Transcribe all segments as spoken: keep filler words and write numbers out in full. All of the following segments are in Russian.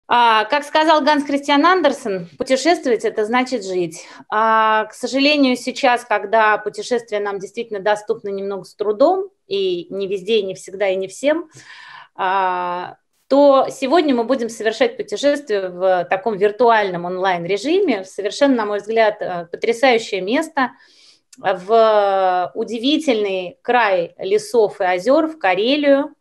А, как сказал Ганс Христиан Андерсен, путешествовать – это значит жить. А, к сожалению, сейчас, когда путешествия нам действительно доступны немного с трудом, и не везде, и не всегда, и не всем, а, то сегодня мы будем совершать путешествие в таком виртуальном онлайн-режиме, в совершенно, на мой взгляд, потрясающее место, в удивительный край лесов и озер, в Карелию,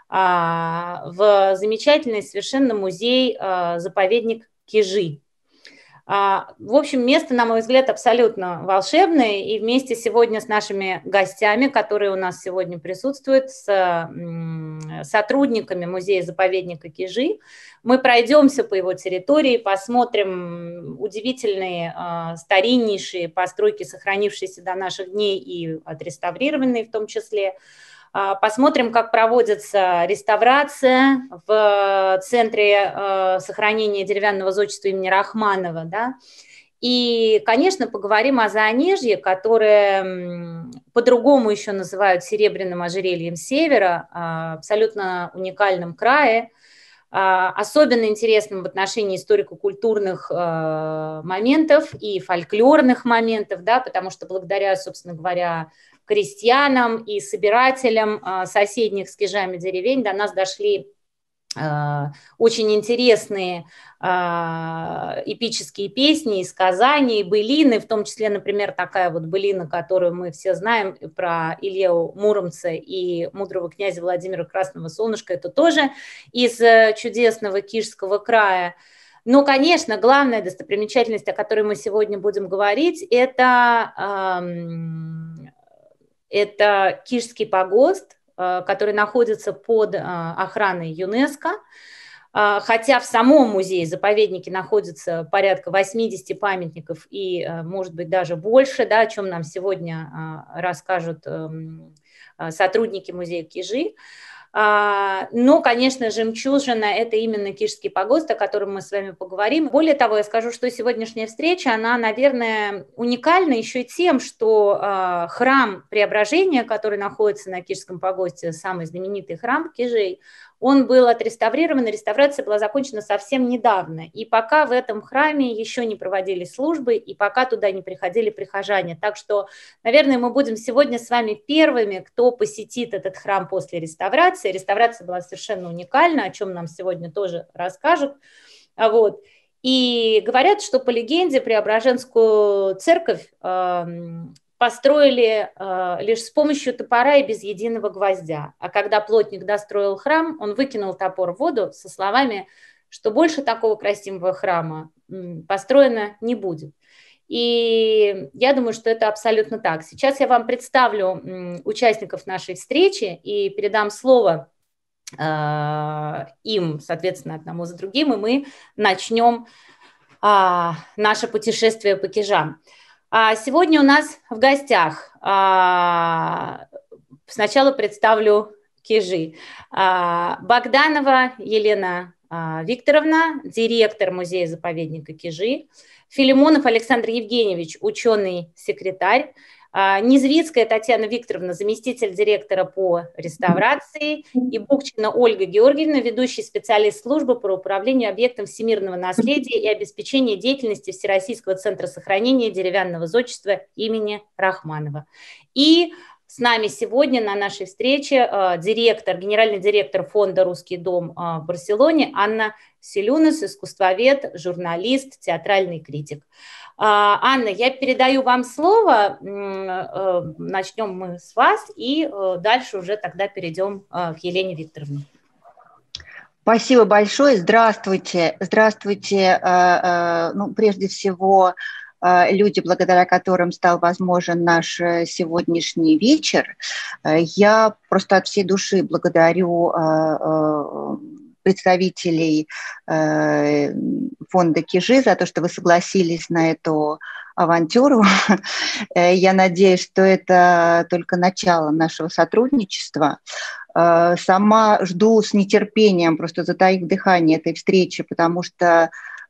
в замечательный совершенно музей-заповедник Кижи. В общем, место, на мой взгляд, абсолютно волшебное. И вместе сегодня с нашими гостями, которые у нас сегодня присутствуют, с сотрудниками музея-заповедника Кижи, мы пройдемся по его территории, посмотрим удивительные стариннейшие постройки, сохранившиеся до наших дней и отреставрированные в том числе. Посмотрим, как проводится реставрация в Центре сохранения деревянного зодчества имени Рахманова. Да? И, конечно, поговорим о Заонежье, которое по-другому еще называют серебряным ожерельем севера, абсолютно уникальном крае, особенно интересным в отношении историко-культурных моментов и фольклорных моментов, да, потому что благодаря, собственно говоря, крестьянам и собирателям соседних с Кижами деревень до нас дошли очень интересные эпические песни и сказания, и былины, в том числе, например, такая вот былина, которую мы все знаем про Илью Муромца и мудрого князя Владимира Красного Солнышка, это тоже из чудесного Кижского края. Но, конечно, главная достопримечательность, о которой мы сегодня будем говорить, это, это Кижский погост, который находится под охраной ЮНЕСКО. Хотя в самом музее-заповеднике находится порядка восьмидесяти памятников и, может быть, даже больше, да, о чем нам сегодня расскажут сотрудники музея Кижи. Но, конечно, жемчужина – это именно Кижский погост, о котором мы с вами поговорим. Более того, я скажу, что сегодняшняя встреча, она, наверное, уникальна еще и тем, что храм Преображения, который находится на Кижском погосте, самый знаменитый храм Кижей, он был отреставрирован, и реставрация была закончена совсем недавно. И пока в этом храме еще не проводились службы, и пока туда не приходили прихожане. Так что, наверное, мы будем сегодня с вами первыми, кто посетит этот храм после реставрации. Реставрация была совершенно уникальна, о чем нам сегодня тоже расскажут. Вот. И говорят, что по легенде Преображенскую церковь э, построили э, лишь с помощью топора и без единого гвоздя. А когда плотник достроил храм, он выкинул топор в воду со словами, что больше такого красивого храма построено не будет. И я думаю, что это абсолютно так. Сейчас я вам представлю участников нашей встречи и передам слово э, им, соответственно, одному за другим, и мы начнем э, наше путешествие по Кижам. Сегодня у нас в гостях, сначала представлю Кижи, Богданова Елена Викторовна, директор музея-заповедника Кижи, Филимонов Александр Евгеньевич, ученый-секретарь, Незвицкая Татьяна Викторовна, заместитель директора по реставрации, и Букчина Ольга Георгиевна, ведущий специалист службы по управлению объектом всемирного наследия и обеспечению деятельности Всероссийского центра сохранения деревянного зодчества имени Рахманова. И с нами сегодня на нашей встрече директор, генеральный директор фонда «Русский дом» в Барселоне Анна Селюнас, искусствовед, журналист, театральный критик. Анна, я передаю вам слово, начнем мы с вас, и дальше уже тогда перейдем к Елене Викторовне. Спасибо большое, здравствуйте, здравствуйте, ну, прежде всего, люди, благодаря которым стал возможен наш сегодняшний вечер. Я просто от всей души благодарю представителей э, фонда Кижи за то, что вы согласились на эту авантюру. Я надеюсь, что это только начало нашего сотрудничества. Сама жду с нетерпением, просто затаив дыхание этой встречи, потому что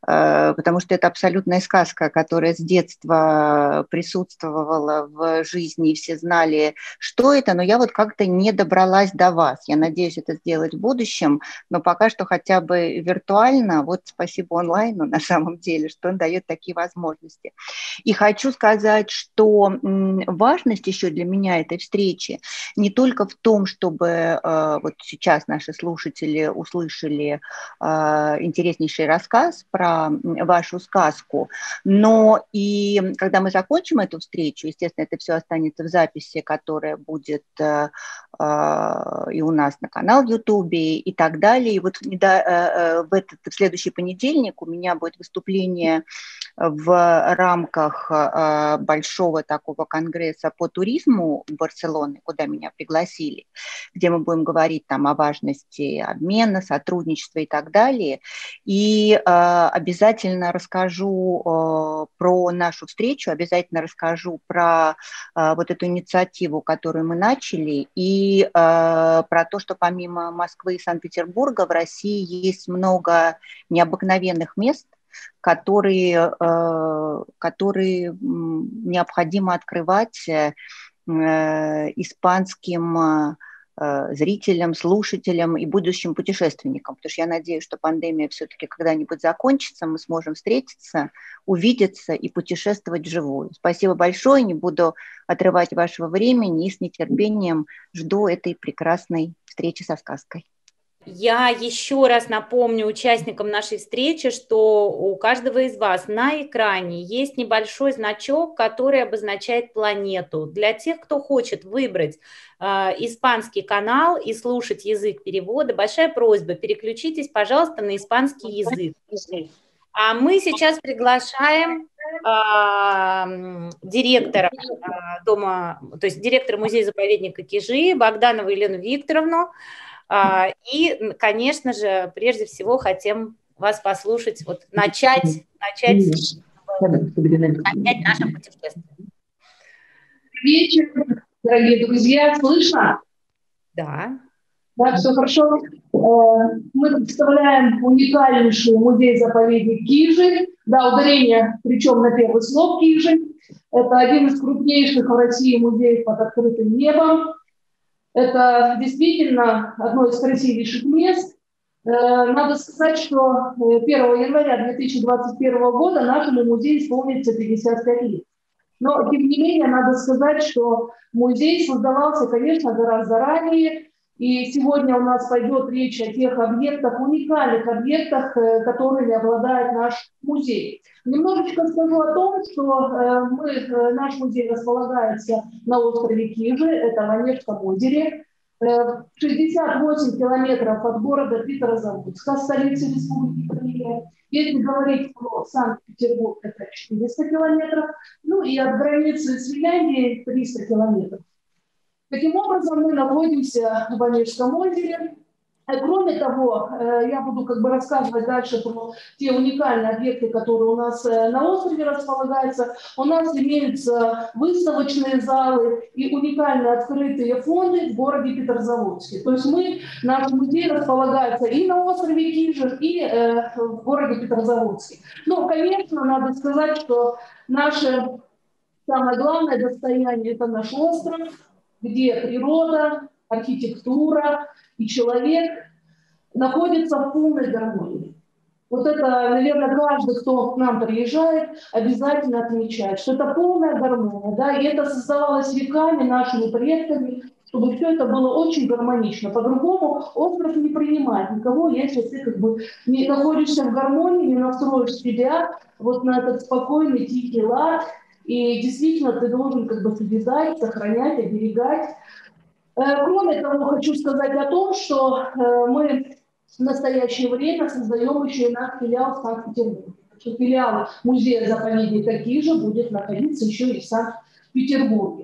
потому что это абсолютная сказка, которая с детства присутствовала в жизни, и все знали, что это, но я вот как-то не добралась до вас. Я надеюсь это сделать в будущем, но пока что хотя бы виртуально, вот спасибо онлайну на самом деле, что он дает такие возможности. И хочу сказать, что важность еще для меня этой встречи не только в том, чтобы вот сейчас наши слушатели услышали интереснейший рассказ про вашу сказку, но и когда мы закончим эту встречу, естественно, это все останется в записи, которая будет э, э, и у нас на канал в Ютубе и так далее. И вот в, э, в этот в следующий понедельник у меня будет выступление в рамках э, большого такого конгресса по туризму Барселоны, куда меня пригласили, где мы будем говорить там о важности обмена, сотрудничества и так далее. И э, обязательно расскажу э, про нашу встречу, обязательно расскажу про э, вот эту инициативу, которую мы начали, и э, про то, что помимо Москвы и Санкт-Петербурга в России есть много необыкновенных мест, которые, э, которые необходимо открывать э, испанским э, зрителям, слушателям и будущим путешественникам, потому что я надеюсь, что пандемия все-таки когда-нибудь закончится, мы сможем встретиться, увидеться и путешествовать вживую. Спасибо большое, не буду отрывать вашего времени и с нетерпением жду этой прекрасной встречи со сказкой. Я еще раз напомню участникам нашей встречи, что у каждого из вас на экране есть небольшой значок, который обозначает планету. Для тех, кто хочет выбрать э, испанский канал и слушать язык перевода, большая просьба, переключитесь, пожалуйста, на испанский язык. А мы сейчас приглашаем э, директора э, дома, то есть директора музея-заповедника Кижи Богданову Елену Викторовну. И, конечно же, прежде всего хотим вас послушать, вот начать, начать, начать наше путешествие. Вечер, дорогие друзья, слышно? Да. Да, все хорошо. Мы представляем уникальнейший музей-заповедник Кижи. Да, ударение, причем на первый слог Кижи. Это один из крупнейших в России музеев под открытым небом. Это действительно одно из красивейших мест. Надо сказать, что первого января две тысячи двадцать первого года нашему музею исполнится пятьдесят пять лет. Но, тем не менее, надо сказать, что музей создавался, конечно, гораздо ранее. И сегодня у нас пойдет речь о тех объектах, уникальных объектах, которыми обладает наш музей. Немножечко скажу о том, что мы, наш музей располагается на острове Кижи, это в Онежском озере, шестьдесят восемь километров от города Петрозаводска, столицы Республики Крым. Если говорить про Санкт-Петербург, это четыреста километров, ну и от границы с Финляндией триста километров. Таким образом, мы находимся в Онежском озере. Кроме того, я буду как бы рассказывать дальше про те уникальные объекты, которые у нас на острове располагаются. У нас имеются выставочные залы и уникальные открытые фонды в городе Петрозаводске. То есть мы, наш музей располагается и на острове Кижи, и э, в городе Петрозаводске. Но, конечно, надо сказать, что наше самое главное достояние – это наш остров, где природа, архитектура и человек находятся в полной гармонии. Вот это, наверное, каждый, кто к нам приезжает, обязательно отмечает, что это полная гармония, да, и это создавалось веками нашими предками, чтобы все это было очень гармонично. По-другому остров не принимает никого, если ты как бы не находишься в гармонии, не настроишь себя вот на этот спокойный, тихий лад, и действительно ты должен как бы созидать, сохранять, оберегать. Кроме того, хочу сказать о том, что мы в настоящее время создаем еще и наш филиал в Санкт-Петербурге. Филиал музея-заповедника Кижи будет находиться еще и в Санкт-Петербурге.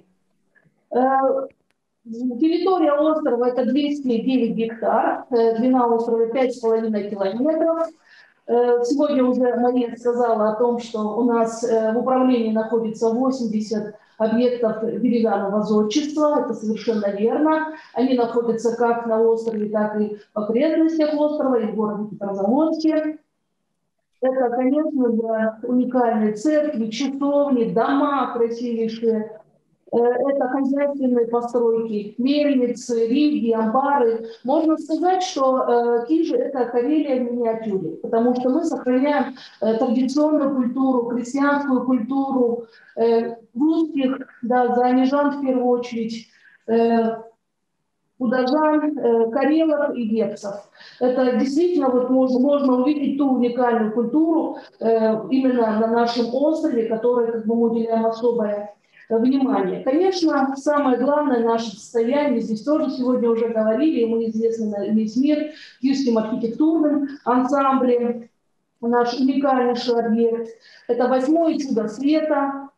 Территория острова – это двести девять гектар, длина острова пять с половиной километров. Сегодня уже Мария сказала о том, что у нас в управлении находится восемьдесят объектов деревянного зодчества, это совершенно верно. Они находятся как на острове, так и в окрестностях острова, и в городе Петрозаводске. Это, конечно же, уникальные церкви, часовни, дома красивейшие. Это хозяйственные постройки, мельницы, риги, амбары. Можно сказать, что э, Кижи – это Карелия в миниатюре, потому что мы сохраняем э, традиционную культуру, крестьянскую культуру э, русских, да, заанежан в первую очередь, э, удажан, э, карелов и гепсов. Это действительно вот можно, можно увидеть ту уникальную культуру э, именно на нашем острове, которой как бы, мы уделяем особое внимание. Конечно, самое главное наше состояние, здесь тоже сегодня уже говорили, мы известны на весь мир киевским архитектурным ансамблем, наш уникальнейший объект. Это восьмое чудо света,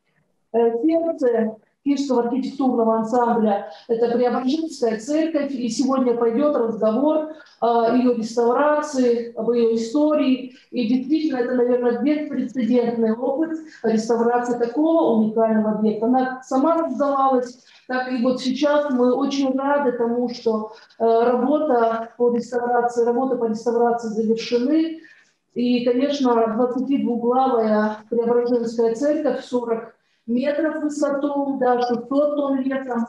сердце Киевского архитектурного ансамбля – это Преображенская церковь, и сегодня пойдет разговор о ее реставрации, об ее истории. И действительно, это, наверное, беспрецедентный опыт реставрации такого уникального объекта. Она сама создавалась, так и вот сейчас мы очень рады тому, что работа по реставрации, работа по реставрации завершены. И, конечно, двадцатидвуглавая Преображенская церковь, сорок метров в высоту, да, шестьсот тонн весом.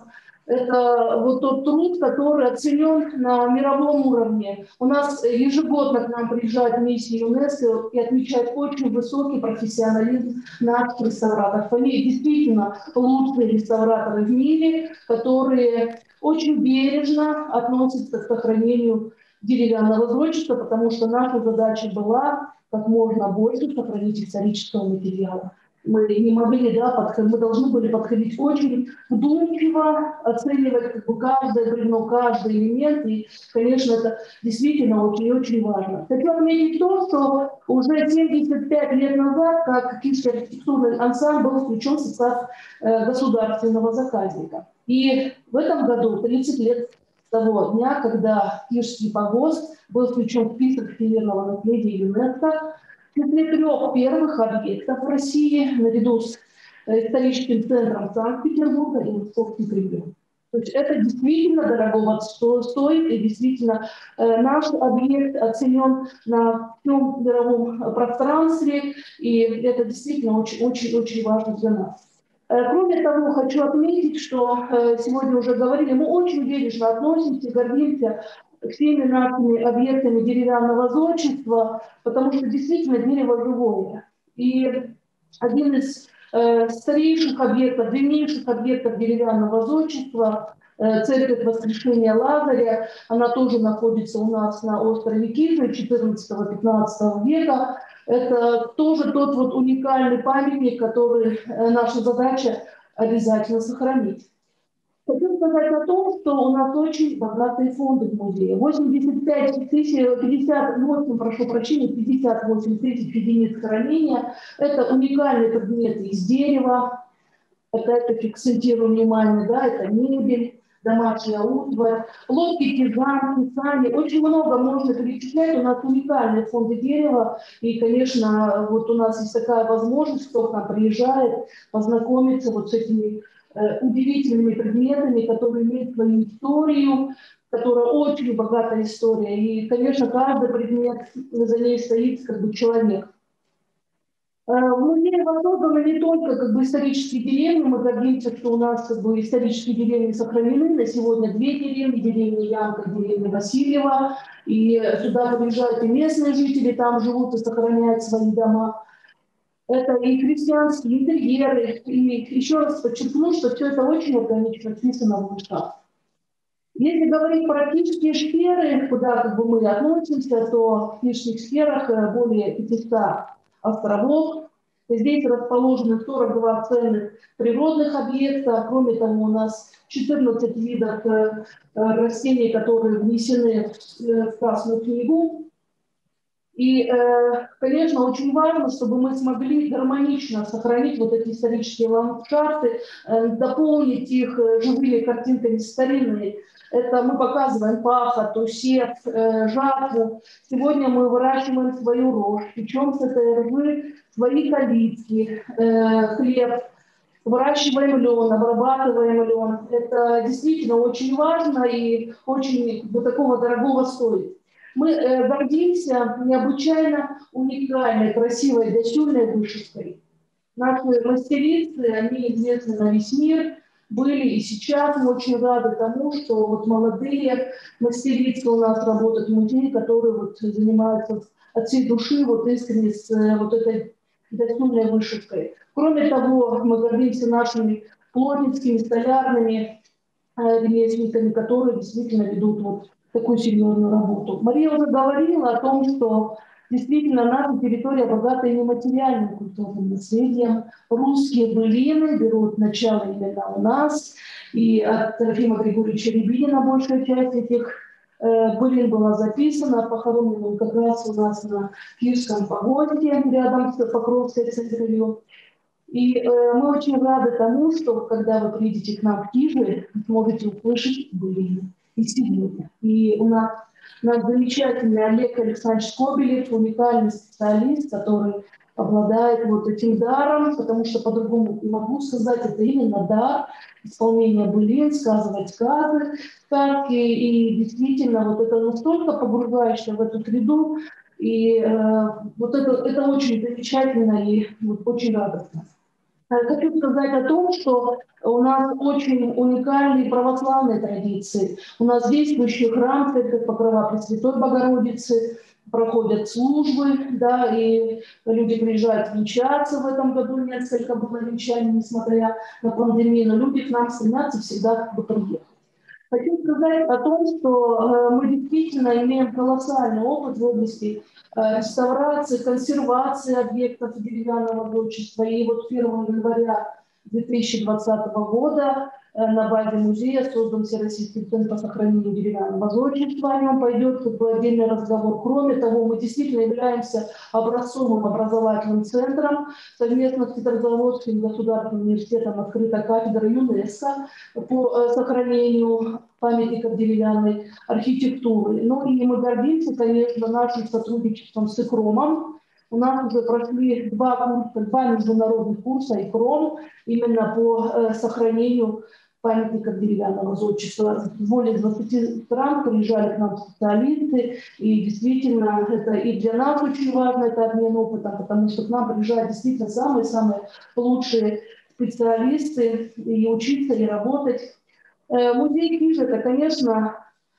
Это вот тот труд, который оценен на мировом уровне. У нас ежегодно к нам приезжают миссии ЮНЕСКО и отмечают очень высокий профессионализм наших реставраторов. Они действительно лучшие реставраторы в мире, которые очень бережно относятся к сохранению деревянного зодчества, потому что наша задача была как можно больше сохранить исторического материала. Мы не могли, да, подходить, мы должны были подходить очень вдумчиво, оценивать как бы, каждое бревно, каждый элемент. И, конечно, это действительно очень-очень важно. Хочу отметить то, что уже семьдесят пять лет назад, как Киевский архитектурный ансамбль был включен в состав э, государственного заказника. И в этом году тридцать лет с того дня, когда Киевский погост был включен в список всемирного наследия ЮНЕСКО, в числе трех первых объектов в России, наряду с историческим центром Санкт-Петербурга и Московским Кремлем. То есть это действительно дорого стоит, и действительно э, наш объект оценен на всем мировом пространстве, и это действительно очень-очень важно для нас. Кроме того, хочу отметить, что сегодня уже говорили, мы очень бережно относимся, гордимся всеми нашими объектами деревянного зодчества, потому что действительно дерево живое. И один из э, старейших объектов, древнейших объектов деревянного зодчества, э, церковь Воскрешения Лазаря, она тоже находится у нас на острове Кижи четырнадцатого-пятнадцатого века. Это тоже тот вот уникальный памятник, который э, наша задача обязательно сохранить. Хочу сказать о том, что у нас очень богатые фонды в музее. восемьдесят пять тысяч, пятьдесят восемь, прошу прощения, пятьдесят восемь тысяч единиц хранения. Это уникальные предметы из дерева. Опять-таки, акцентирую внимание, да, это мебель, домашняя утварь, лодки, тяжанки, сани. Очень много можно перечислять. У нас уникальные фонды дерева. И, конечно, вот у нас есть такая возможность, кто к нам приезжает, познакомиться вот с этими удивительными предметами, которые имеют свою историю, которая очень богатая история. И, конечно, каждый предмет, за ней стоит как бы человек. В музее воссозданы не только как бы, исторические деревни, мы гордимся, что у нас как бы, исторические деревни сохранены. На сегодня две деревни, деревня Янка, деревня Васильева. И сюда приезжают и местные жители, там живут и сохраняют свои дома. Это и христианские интерьеры. И еще раз подчеркну, что все это очень органично вписано в ландшафт. Если говорить про киевские шхеры, куда как бы, мы относимся, то в киевских шхерах более пятисот островов. Здесь расположены сорок два ценных природных объекта. Кроме того, у нас четырнадцать видов растений, которые внесены в Красную книгу. И, конечно, очень важно, чтобы мы смогли гармонично сохранить вот эти исторические ландшафты, дополнить их живыми картинками старинными. Это мы показываем пахоту, сев, жатву. Сегодня мы выращиваем свою рожь, печем с этой ржи свои калитки, хлеб, выращиваем лен, обрабатываем лен. Это действительно очень важно и очень до такого дорогого стоит. Мы э, гордимся необычайно уникальной, красивой гостюной вышивкой. Наши мастерицы, они известны на весь мир, были и сейчас. Мы очень рады тому, что вот молодые мастерицы у нас работают в музее, которые вот занимаются от всей души, вот искренне с вот этой гостюной вышивкой. Кроме того, мы гордимся нашими плотницкими, столярными ремесленниками, которые действительно ведут вот такую серьезную работу. Мария уже говорила о том, что действительно наша территория богата и нематериальным культурным наследием. Русские былины берут начало именно у нас, и от Трофима Григорьевича Рябинина большая часть этих э, былин была записана, похоронена он как раз у нас на Киевском погосте, рядом с Покровской церковью. И э, мы очень рады тому, что когда вы приедете к нам в Кижи, вы сможете услышать былины и сегодня. И у нас, у нас замечательный Олег Александрович Скобелев, уникальный специалист, который обладает вот этим даром, потому что по-другому не могу сказать, это именно дар исполнения былин, сказывать сказы, сказки, и действительно вот это настолько погружаешься в эту среду, и э, вот это, это очень замечательно и вот, очень радостно. Хочу сказать о том, что у нас очень уникальные православные традиции. У нас действующий храм, церковь Покрова Пресвятой Богородицы, проходят службы, да, и люди приезжают венчаться. В этом году несколько было венчаний, несмотря на пандемию, но люди к нам стремятся всегда как бы приехать. Хочу сказать о том, что мы действительно имеем колоссальный опыт в области реставрации, консервации объектов деревянного зодчества. И вот первого января две тысячи двадцатого года на базе музея создан Всероссийский центр по сохранению деревянного зодчества. О нем пойдет как бы отдельный разговор. Кроме того, мы действительно являемся образцовым образовательным центром. Совместно с Петрозаводским государственным университетом открыта кафедра ЮНЕСКО по сохранению памятников деревянной архитектуры. Ну и мы гордимся, конечно, нашим сотрудничеством с ИКРОМом. У нас уже прошли два, курса, два международных курса ИКРОМ именно по э, сохранению памятников деревянного зодчества. Более двадцати стран приезжали к нам специалисты, и действительно это и для нас очень важно, это обмен опытом, потому что к нам приезжают действительно самые-самые лучшие специалисты и учиться, и работать. Музей Кижи – это, конечно,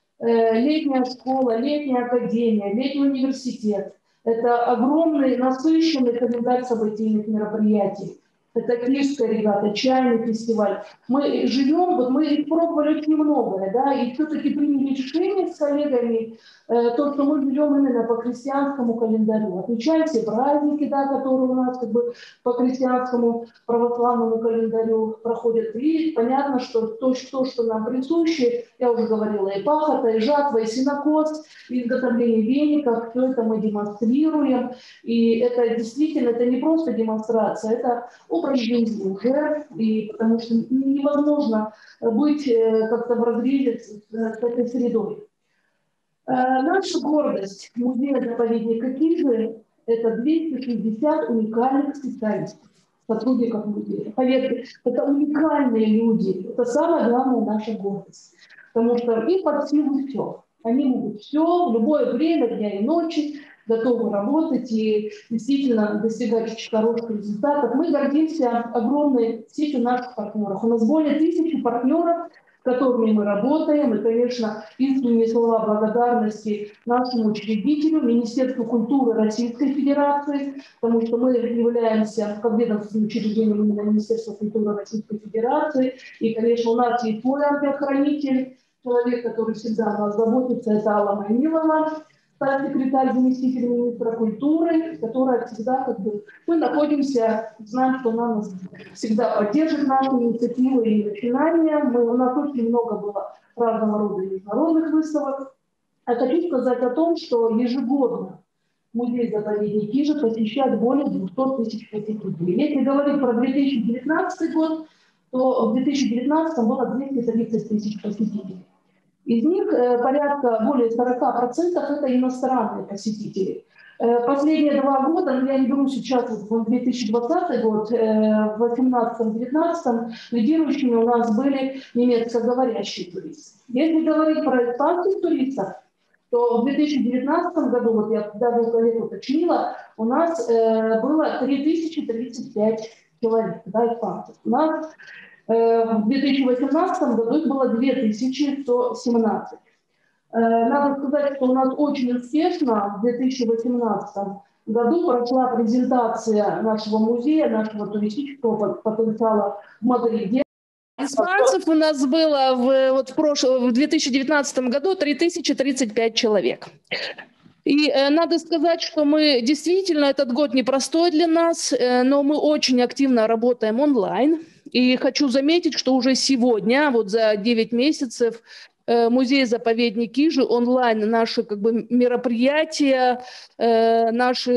летняя школа, летняя академия, летний университет. Это огромный, насыщенный календарь событийных мероприятий. Это Кижская регата, чайный фестиваль. Мы живем, вот мы пробовали очень многое, да, и все-таки приняли решение с коллегами, э, то, что мы живем именно по христианскому календарю. Отмечаем все праздники, да, которые у нас как бы по христианскому православному календарю проходят. И понятно, что то, что, что нам присуще, я уже говорила, и пахота, и жатва, и сенокос, и изготовление веников, все это мы демонстрируем. И это действительно, это не просто демонстрация, это образ жизни уже, и потому что невозможно быть э, как-то в разрезе с, с этой средой. Э, наша гордость музея-заповедника Кижи – это двести шестьдесят уникальных специалистов, сотрудников музея. Поверьте, это уникальные люди, это самая главная наша гордость, потому что им под силу все. Они могут все в любое время, дня и ночи, готовы работать и действительно достигать очень хороших результатов. Мы гордимся огромной сетью наших партнеров. У нас более тысячи партнеров, с которыми мы работаем. И, конечно, искренние слова благодарности нашему учредителю, Министерству культуры Российской Федерации, потому что мы являемся подведомственным учреждением именно Министерства культуры Российской Федерации. И, конечно, у нас есть свой ангел-хранитель, человек, который всегда о нас заботится, это Алла Маймилова, секретарь, заместитель министра культуры, которая всегда, как бы, мы находимся, знаем, что она нас всегда поддержит, наши инициативы и начинания. Мы, у нас очень много было разного рода международных выставок. Я хочу сказать о том, что ежегодно музей-заповедник Кижи посещает более двухсот тысяч посетителей. Если говорить про две тысячи девятнадцатый год, то в две тысячи девятнадцатом было двести тридцать тысяч посетителей. Из них э, порядка более сорока процентов это иностранные посетители. Э, последние два года, ну, я не беру сейчас вот, две тысячи двадцатый год, э, в две тысячи восемнадцатом — две тысячи девятнадцатом лидирующими у нас были немецкоговорящие туристы. Если говорить про испанских туристов, то в две тысячи девятнадцатом году, вот я даже у коллег уточнила, у нас э, было три тысячи тридцать пять человек, да, испанцев. У нас э, в две тысячи восемнадцатом году их было две тысячи сто семнадцать. Э, надо сказать, что у нас очень успешно в две тысячи восемнадцатом году прошла презентация нашего музея, нашего туристического потенциала в Мадриде. Испанцев у нас было в, вот в, прошлом, в две тысячи девятнадцатом году три тысячи тридцать пять человек. И э, надо сказать, что мы действительно, этот год непростой для нас, э, но мы очень активно работаем онлайн. И хочу заметить, что уже сегодня, вот за девять месяцев, э, музей-заповедник Кижи онлайн наши как бы мероприятия, э, наши,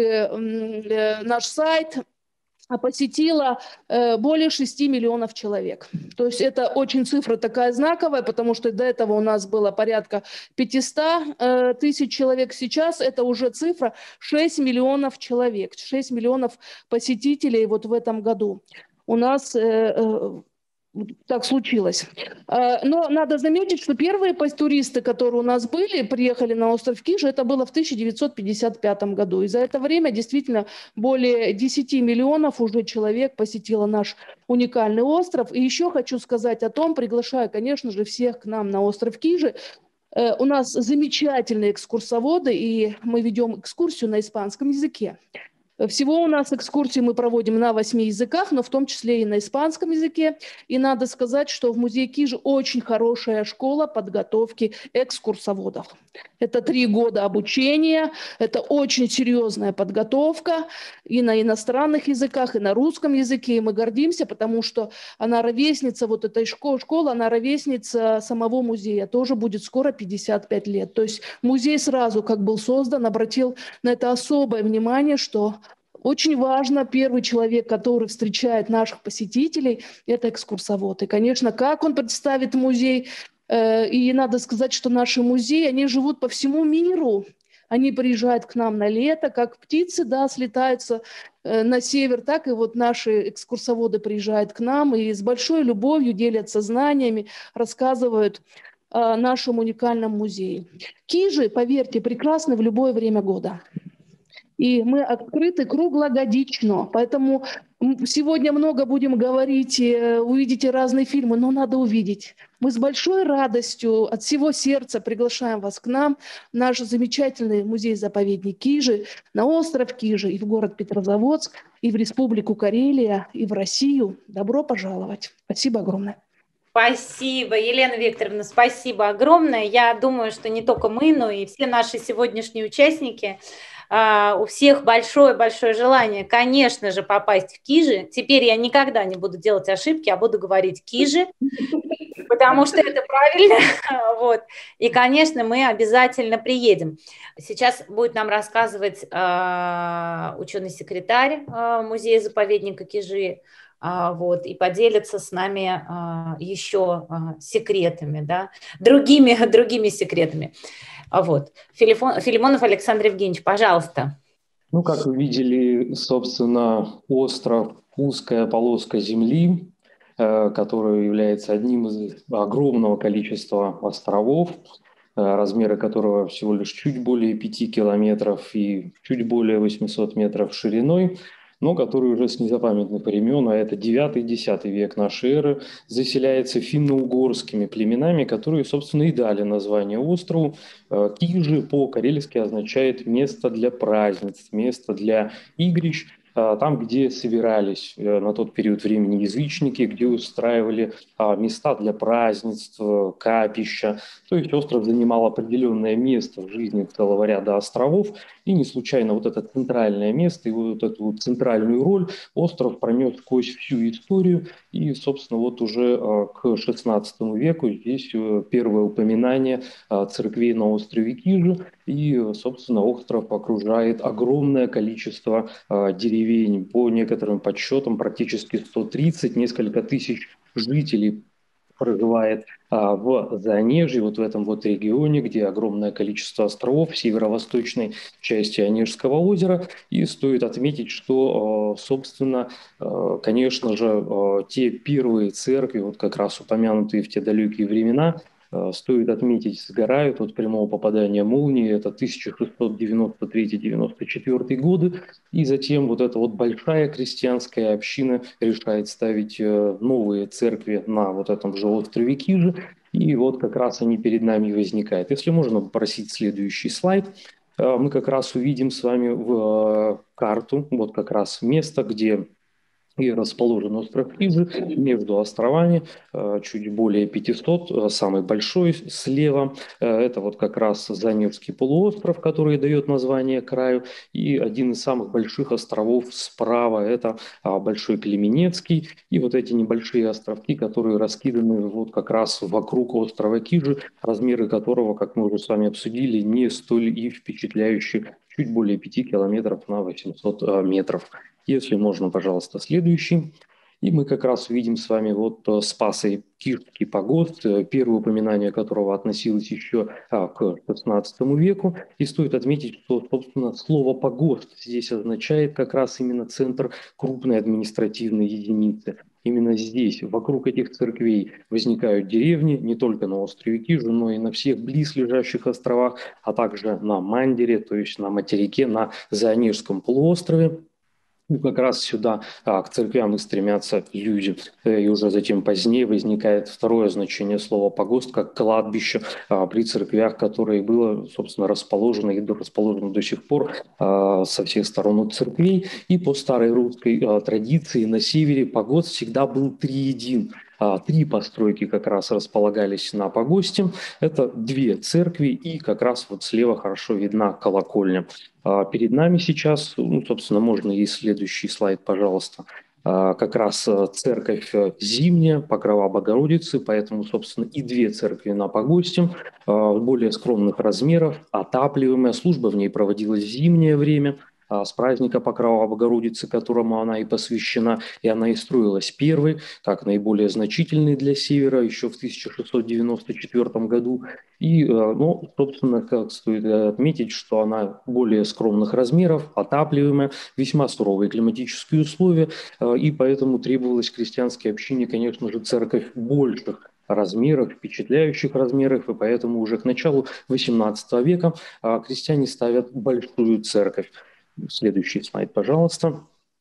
э, наш сайт посетило э, более шести миллионов человек. То есть это очень цифра такая знаковая, потому что до этого у нас было порядка пятьсот э, тысяч человек. Сейчас это уже цифра шесть миллионов человек, шесть миллионов посетителей вот в этом году. У нас э, э, так случилось. Но надо заметить, что первые туристы, которые у нас были, приехали на остров Кижи, это было в тысяча девятьсот пятьдесят пятом году. И за это время действительно более десяти миллионов уже человек посетило наш уникальный остров. И еще хочу сказать о том, приглашаю, конечно же, всех к нам на остров Кижи. У нас замечательные экскурсоводы, и мы ведем экскурсию на испанском языке. Всего у нас экскурсии мы проводим на восьми языках, но в том числе и на испанском языке. И надо сказать, что в музее Кижи очень хорошая школа подготовки экскурсоводов. Это три года обучения, это очень серьезная подготовка и на иностранных языках, и на русском языке. И мы гордимся, потому что она ровесница вот этой школы, школа, она ровесница самого музея. Тоже будет скоро пятьдесят пять лет. То есть музей сразу, как был создан, обратил на это особое внимание, что очень важно, первый человек, который встречает наших посетителей, это экскурсовод. И, конечно, как он представит музей, э, и надо сказать, что наши музеи, они живут по всему миру. Они приезжают к нам на лето, как птицы, да, слетаются э, на север, так и вот наши экскурсоводы приезжают к нам и с большой любовью делятся знаниями, рассказывают о нашем уникальном музее. Кижи, поверьте, прекрасны в любое время года. И мы открыты круглогодично, поэтому сегодня много будем говорить, увидите разные фильмы, но надо увидеть. Мы с большой радостью от всего сердца приглашаем вас к нам, в наш замечательный музей-заповедник Кижи, на остров Кижи, и в город Петрозаводск, и в Республику Карелия, и в Россию. Добро пожаловать. Спасибо огромное. Спасибо, Елена Викторовна, спасибо огромное. Я думаю, что не только мы, но и все наши сегодняшние участники, Uh, у всех большое-большое желание, конечно же, попасть в Кижи. Теперь я никогда не буду делать ошибки, а буду говорить Кижи, потому что это правильно. Вот. И, конечно, мы обязательно приедем. Сейчас будет нам рассказывать uh, ученый-секретарь uh, музея-заповедника Кижи, uh, вот, и поделиться с нами uh, еще uh, секретами, да, другими, другими секретами. Вот. Филимон, Филимонов Александр Евгеньевич, пожалуйста. Ну, как вы видели, собственно, остров, узкая полоска земли, э, который является одним из огромного количества островов, э, размеры которого всего лишь чуть более пяти километров и чуть более восьмисот метров шириной, но который уже с незапамятных времен, а это девятый-десятый век нашей эры, заселяется финно-угорскими племенами, которые, собственно, и дали название острову. Кижи по-карельски означает «место для празднеств», «место для игрищ», там, где собирались на тот период времени язычники, где устраивали места для празднеств, капища. То есть остров занимал определенное место в жизни целого ряда островов, и не случайно вот это центральное место и вот эту вот центральную роль остров пронес сквозь всю историю. И, собственно, вот уже к шестнадцатому веку здесь первое упоминание церквей на острове Кижи, и, собственно, остров окружает огромное количество деревень. По некоторым подсчетам практически сто тридцать, несколько тысяч жителей проживает а, в Заонежье, вот в этом вот регионе, где огромное количество островов в северо-восточной части Онежского озера. И стоит отметить, что, собственно, конечно же, те первые церкви, вот как раз упомянутые в те далекие времена, Стоит отметить, сгорают от прямого попадания молнии, это тысяча шестьсот девяносто третий — девяносто четвёртый годы, и затем вот эта вот большая крестьянская община решает ставить новые церкви на вот этом же острове Кижи, и вот как раз они перед нами возникают. Если можно попросить следующий слайд, мы как раз увидим с вами в карту, вот как раз место, где и расположен остров Кижи между островами, чуть более пятисот, самый большой слева. Это вот как раз Заневский полуостров, который дает название краю, и один из самых больших островов справа – это Большой Клеменецкий, и вот эти небольшие островки, которые раскиданы вот как раз вокруг острова Кижи, размеры которого, как мы уже с вами обсудили, не столь и впечатляющие, чуть более пяти километров на восемьсот метров. Если можно, пожалуйста, следующий. И мы как раз увидим с вами вот Спасый Кижский погост, первое упоминание которого относилось еще а, к шестнадцатому веку. И стоит отметить, что, собственно, слово «погост» здесь означает как раз именно центр крупной административной единицы. Именно здесь, вокруг этих церквей, возникают деревни не только на острове Кижи, но и на всех близлежащих островах, а также на Мандере, то есть на материке, на Заонежском полуострове. И как раз сюда, а, к церквям и стремятся люди. И уже затем позднее возникает второе значение слова «погост», как кладбище а, при церквях, которое было, собственно, расположено и расположено до сих пор а, со всех сторон от церквей. И по старой русской а, традиции на севере погост всегда был триедин. Три постройки как раз располагались на погосте. Это две церкви, и как раз вот слева хорошо видна колокольня. Перед нами сейчас, ну, собственно, можно и следующий слайд, пожалуйста, как раз церковь зимняя, Покрова Богородицы, поэтому, собственно, и две церкви на погосте, более скромных размеров, отапливаемая, служба в ней проводилась в зимнее время, с праздника Покрова Богородицы, которому она и посвящена, и она и строилась первой, как наиболее значительной для Севера, еще в тысяча шестьсот девяносто четвёртом году. И, ну, собственно, как стоит отметить, что она более скромных размеров, отапливаемая, весьма суровые климатические условия, и поэтому требовалось крестьянской общине, конечно же, церковь больших размеров, впечатляющих размеров, и поэтому уже к началу восемнадцатого века крестьяне ставят большую церковь. Следующий слайд, пожалуйста.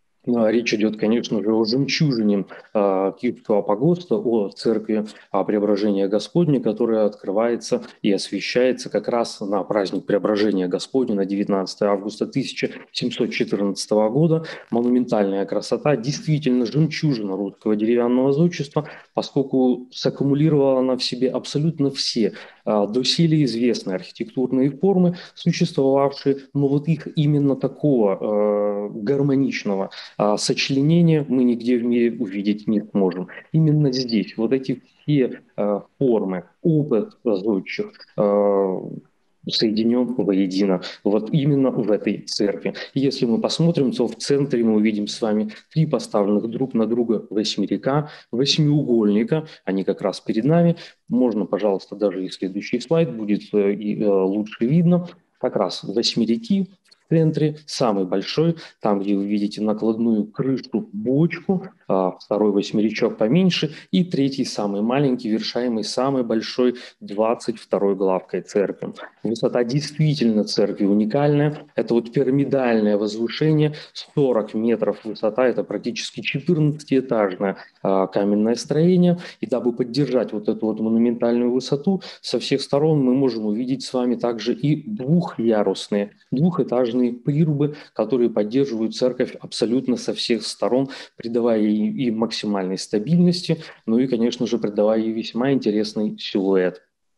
Речь идет, конечно же, о жемчужине Кижского погоста, о церкви Преображения Господня, которая открывается и освящается как раз на праздник Преображения Господня на девятнадцатое августа тысяча семьсот четырнадцатого года. Монументальная красота, действительно жемчужина русского деревянного зодчества, поскольку саккумулировала она в себе абсолютно все доселе известные архитектурные формы, существовавшие, но вот их именно такого э, гармоничного э, сочленения мы нигде в мире увидеть не сможем. Именно здесь вот эти все э, формы, опыт зодчих, э, соединен воедино, вот именно в этой церкви. Если мы посмотрим, то в центре мы увидим с вами три поставленных друг на друга восьмерика, восьмиугольника, они как раз перед нами. Можно, пожалуйста, даже и следующий слайд, будет и лучше видно. Как раз восьмерики в центре, самый большой, там, где вы видите накладную крышу, бочку, второй восьмеричок поменьше, и третий, самый маленький, вершаемый самой большой, двадцать второй главкой церкви. Высота действительно церкви уникальная. Это вот пирамидальное возвышение, сорок метров высота, это практически четырнадцатиэтажное а, каменное строение. И дабы поддержать вот эту вот монументальную высоту, со всех сторон мы можем увидеть с вами также и двухъярусные, двухэтажные прирубы, которые поддерживают церковь абсолютно со всех сторон, придавая ей и максимальной стабильности, ну и, конечно же, придавая ей весьма интересный силуэт.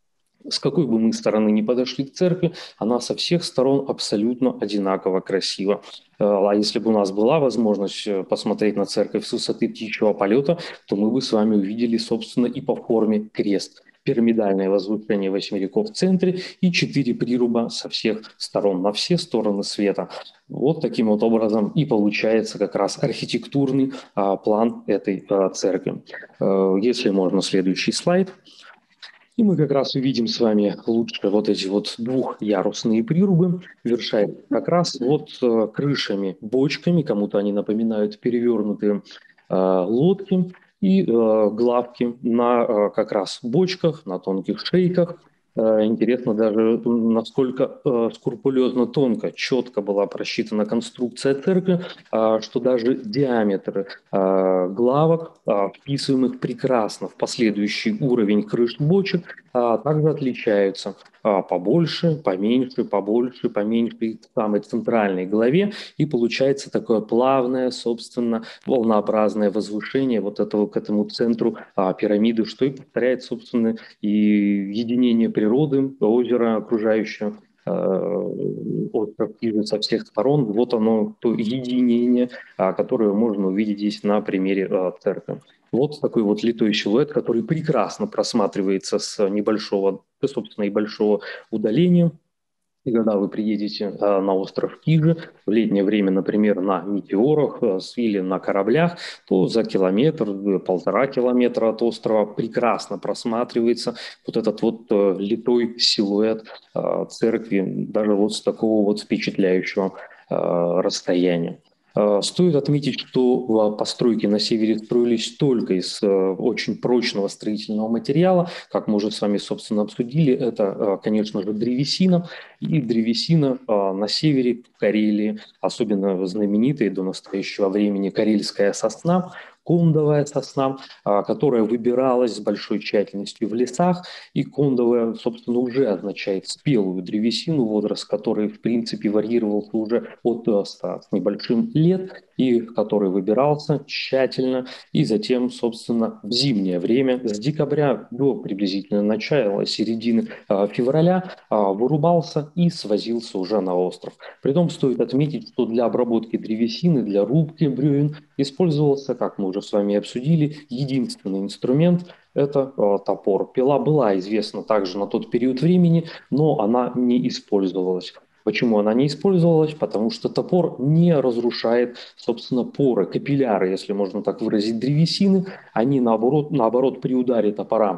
С какой бы мы стороны ни подошли к церкви, она со всех сторон абсолютно одинаково красива. А если бы у нас была возможность посмотреть на церковь с высоты птичьего полета, то мы бы с вами увидели, собственно, и по форме крест. Пирамидальное возвышение восьмериков в центре и четыре прируба со всех сторон, на все стороны света. Вот таким вот образом и получается как раз архитектурный а, план этой а, церкви. А, если можно, следующий слайд. И мы как раз увидим с вами лучше вот эти вот двухъярусные прирубы, вершают как раз вот крышами, бочками, кому-то они напоминают перевернутые э, лодки. и э, главки на э, как раз бочках, на тонких шейках. Интересно даже, насколько э, скрупулезно, тонко, четко была просчитана конструкция церкви, э, что даже диаметры э, главок, э, вписываемых прекрасно в последующий уровень крыш бочек, э, также отличаются. Э, побольше, поменьше, побольше, поменьше, и в самой центральной главе, и получается такое плавное, собственно, волнообразное возвышение вот этого к этому центру э, пирамиды, что и повторяет, собственно, и единение природы, природы, озера окружающего, остров Кижи со всех сторон. Вот оно, то единение, которое можно увидеть здесь на примере церкви. Вот такой вот литой силуэт, который прекрасно просматривается с небольшого, собственно, и большого удаления. И когда вы приедете э, на остров Кижи в летнее время, например, на метеорах э, или на кораблях, то за километр, полтора километра от острова прекрасно просматривается вот этот вот э, литой силуэт э, церкви, даже вот с такого вот впечатляющего э, расстояния. Стоит отметить, что постройки на севере строились только из очень прочного строительного материала. Как мы уже с вами, собственно, обсудили, это, конечно же, древесина. И древесина на севере, в Карелии, особенно знаменитая до настоящего времени карельская сосна, кондовая сосна, которая выбиралась с большой тщательностью в лесах. И кондовая, собственно, уже означает спелую древесину, возраст которой, в принципе, варьировался уже от ста с небольшим лет, и который выбирался тщательно. И затем, собственно, в зимнее время, с декабря до приблизительно начала, середины февраля, вырубался и свозился уже на остров. Притом стоит отметить, что для обработки древесины, для рубки бревен использовался, как мы уже с вами обсудили, единственный инструмент – это э, топор. Пила была известна также на тот период времени, но она не использовалась. Почему она не использовалась? Потому что топор не разрушает, собственно, поры, капилляры, если можно так выразить, древесины. Они, наоборот, наоборот при ударе топора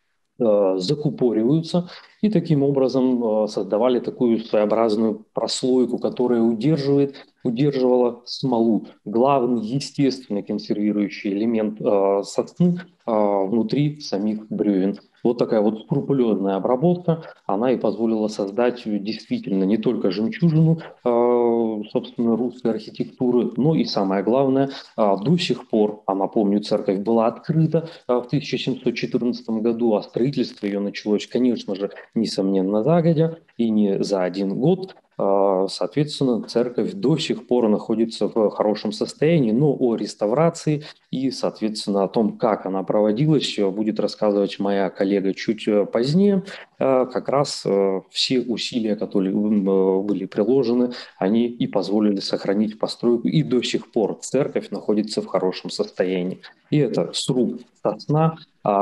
э, закупориваются, и таким образом э, создавали такую своеобразную прослойку, которая удерживает, удерживала смолу, главный естественный консервирующий элемент э, сосны э, внутри самих бревен. Вот такая вот скрупулезная обработка, она и позволила создать действительно не только жемчужину, э, собственно, русской архитектуры, но и самое главное, э, до сих пор, а напомню, церковь была открыта э, в тысяча семьсот четырнадцатом году, а строительство ее началось, конечно же, несомненно, загодя и не за один год. Соответственно, церковь до сих пор находится в хорошем состоянии, но о реставрации и, соответственно, о том, как она проводилась, будет рассказывать моя коллега чуть позднее. Как раз все усилия, которые были приложены, они и позволили сохранить постройку, и до сих пор церковь находится в хорошем состоянии. И это сруб сосна.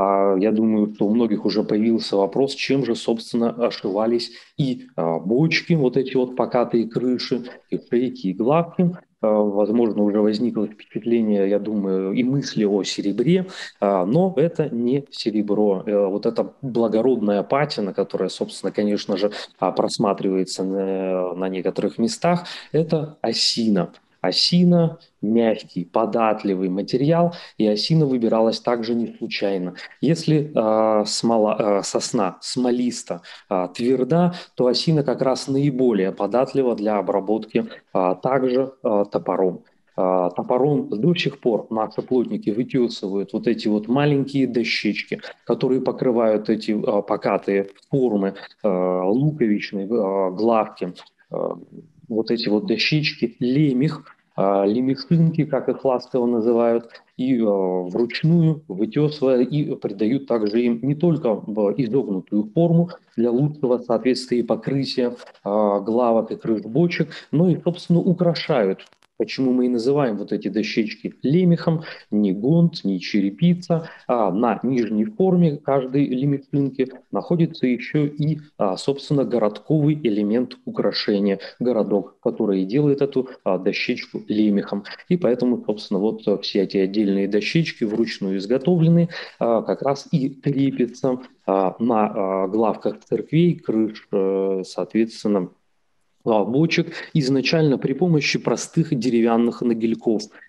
Я думаю, что у многих уже появился вопрос, чем же, собственно, ошивались и бочки, вот эти вот покатые крыши, и шейки, и главки. Возможно, уже возникло впечатление, я думаю, и мысли о серебре, но это не серебро. Вот эта благородная патина, которая, собственно, конечно же, просматривается на, на некоторых местах, это осина. Осина – мягкий, податливый материал, и осина выбиралась также не случайно. Если э, смола, э, сосна смолиста, э, тверда, то осина как раз наиболее податлива для обработки э, также э, топором. Э, топором до сих пор наши плотники вытесывают вот эти вот маленькие дощечки, которые покрывают эти э, покатые формы э, луковичной э, главки. Э, вот эти вот дощечки, лемех, лемешинки, как их ласково называют, и э, вручную вытесывая, и придают также им не только изогнутую форму для лучшего соответствия и покрытия э, главок и крыш бочек, но и, собственно, украшают. Почему мы и называем вот эти дощечки лемехом, не гонт, не черепица, а на нижней форме каждой лемешинки находится еще и, а, собственно, городковый элемент украшения, городок, который делает эту а, дощечку лемехом. И поэтому, собственно, вот все эти отдельные дощечки вручную изготовлены, а, как раз и крепятся а, на а, главках церквей, крыш, а, соответственно, бочек изначально при помощи простых деревянных нагельков.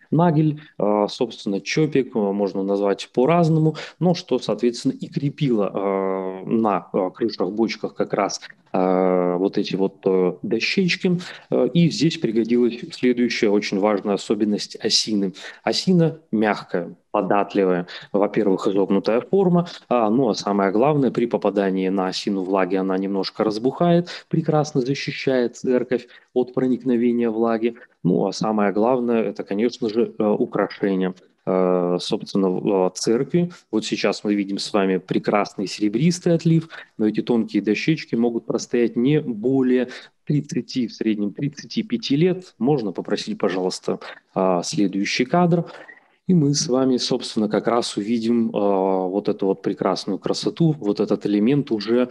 нагель, собственно, чопик, можно назвать по-разному, но что, соответственно, и крепило на крышах, бочках как раз вот эти вот дощечки. И здесь пригодилась следующая очень важная особенность осины. Осина мягкая, податливая, во-первых, изогнутая форма, а, ну а самое главное, при попадании на осину влаги она немножко разбухает, прекрасно защищает церковь от проникновения влаги. Ну а самое главное, это, конечно же, украшение собственно, церкви. Вот сейчас мы видим с вами прекрасный серебристый отлив, но эти тонкие дощечки могут простоять не более тридцати, в среднем тридцати пяти лет. Можно попросить, пожалуйста, следующий кадр. И мы с вами, собственно, как раз увидим вот эту вот прекрасную красоту, вот этот элемент уже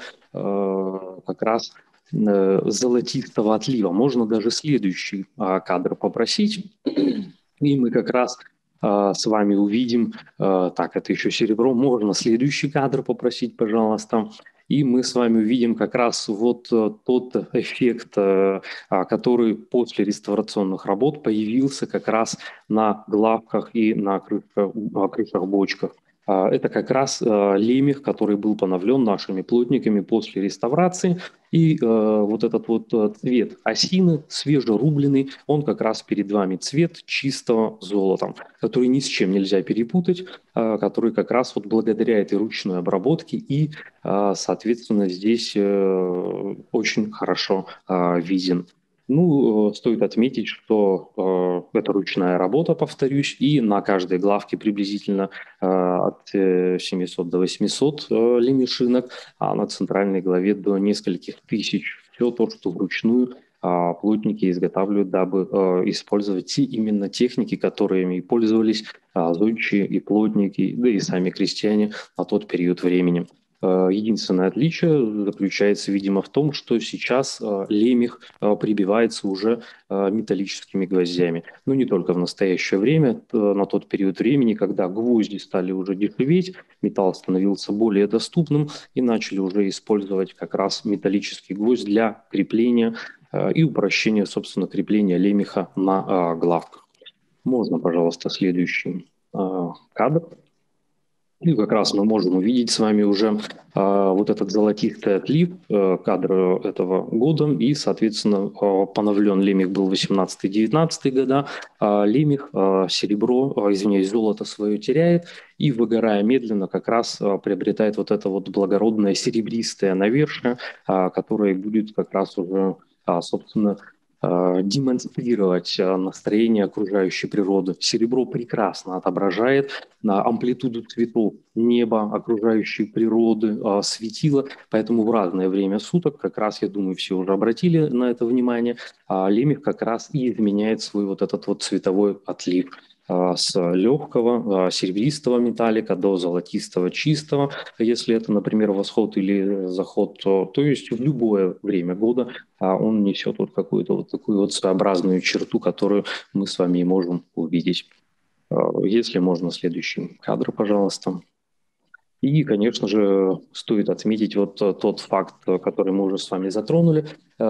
как раз золотистого отлива. Можно даже следующий кадр попросить. И мы как раз с вами увидим, так, это еще серебро, можно следующий кадр попросить, пожалуйста. И мы с вами увидим как раз вот тот эффект, который после реставрационных работ появился как раз на главках и на крышах, крышах бочках. Это как раз лемех, который был поновлен нашими плотниками после реставрации. И э, вот этот вот цвет осины, свежерубленный, он как раз перед вами цвет чистого золота, который ни с чем нельзя перепутать, э, который как раз вот благодаря этой ручной обработке и, э, соответственно, здесь э, очень хорошо э, виден. Ну, стоит отметить, что э, это ручная работа, повторюсь, и на каждой главке приблизительно э, от семисот до восьмисот э, лемешинок, а на центральной главе до нескольких тысяч. Все то, что вручную э, плотники изготавливают, дабы э, использовать те именно техники, которыми пользовались э, зодчие и плотники, да и сами крестьяне на тот период времени. Единственное отличие заключается, видимо, в том, что сейчас лемех прибивается уже металлическими гвоздями. Но не только в настоящее время, на тот период времени, когда гвозди стали уже дешеветь, металл становился более доступным и начали уже использовать как раз металлический гвоздь для крепления и упрощения, собственно, крепления лемеха на главках. Можно, пожалуйста, следующий кадр. И как раз мы можем увидеть с вами уже э, вот этот золотистый отлив э, кадра этого года. И, соответственно, э, поновлен лемех был восемнадцатый-девятнадцатый года. Э, лемех, э, серебро, э, извиняюсь, золото свое теряет. И, выгорая медленно, как раз э, приобретает вот это вот благородное серебристое навершие, э, которое будет как раз уже, э, собственно, демонстрировать настроение окружающей природы. Серебро прекрасно отображает амплитуду цветов неба, окружающей природы, светила, поэтому в разное время суток, как раз, я думаю, все уже обратили на это внимание, лемех как раз и изменяет свой вот этот вот цветовой отлив с легкого серебристого металлика до золотистого чистого, если это, например, восход или заход, то, то есть в любое время года он несет вот какую-то вот такую вот своеобразную черту, которую мы с вами и можем увидеть. Если можно, следующий кадр, пожалуйста. И, конечно же, стоит отметить вот тот факт, который мы уже с вами затронули.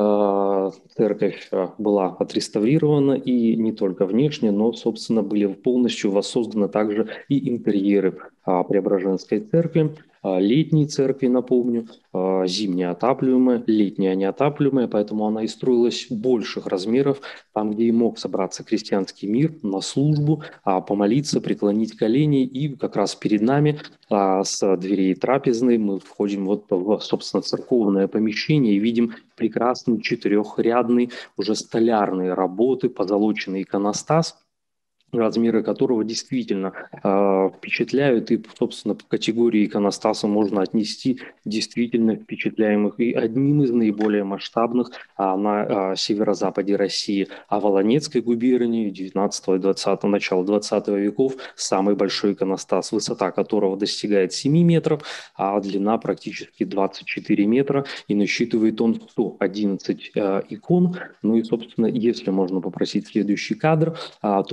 Церковь была отреставрирована, и не только внешне, но, собственно, были полностью воссозданы также и интерьеры Преображенской церкви, летней церкви, напомню, зимняя отапливаемая, летняя неотапливаемая, поэтому она и строилась больших размеров, там, где и мог собраться крестьянский мир на службу, помолиться, преклонить колени, и как раз перед нами с дверей трапезной мы входим вот в, собственно, церковное помещение и видим прекрасный четырехрядный, уже столярные работы, позолоченный иконостас, размеры которого действительно э, впечатляют, и, собственно, по категории иконостаса можно отнести действительно впечатляемых и одним из наиболее масштабных а, на а, северо-западе России, а в Волонецкой губернии девятнадцатого и двадцатого, начала двадцатого веков самый большой иконостас, высота которого достигает семи метров, а длина практически двадцать четыре метра, и насчитывает он сто одиннадцать э, икон. Ну и, собственно, если можно попросить следующий кадр, а, то мы увидим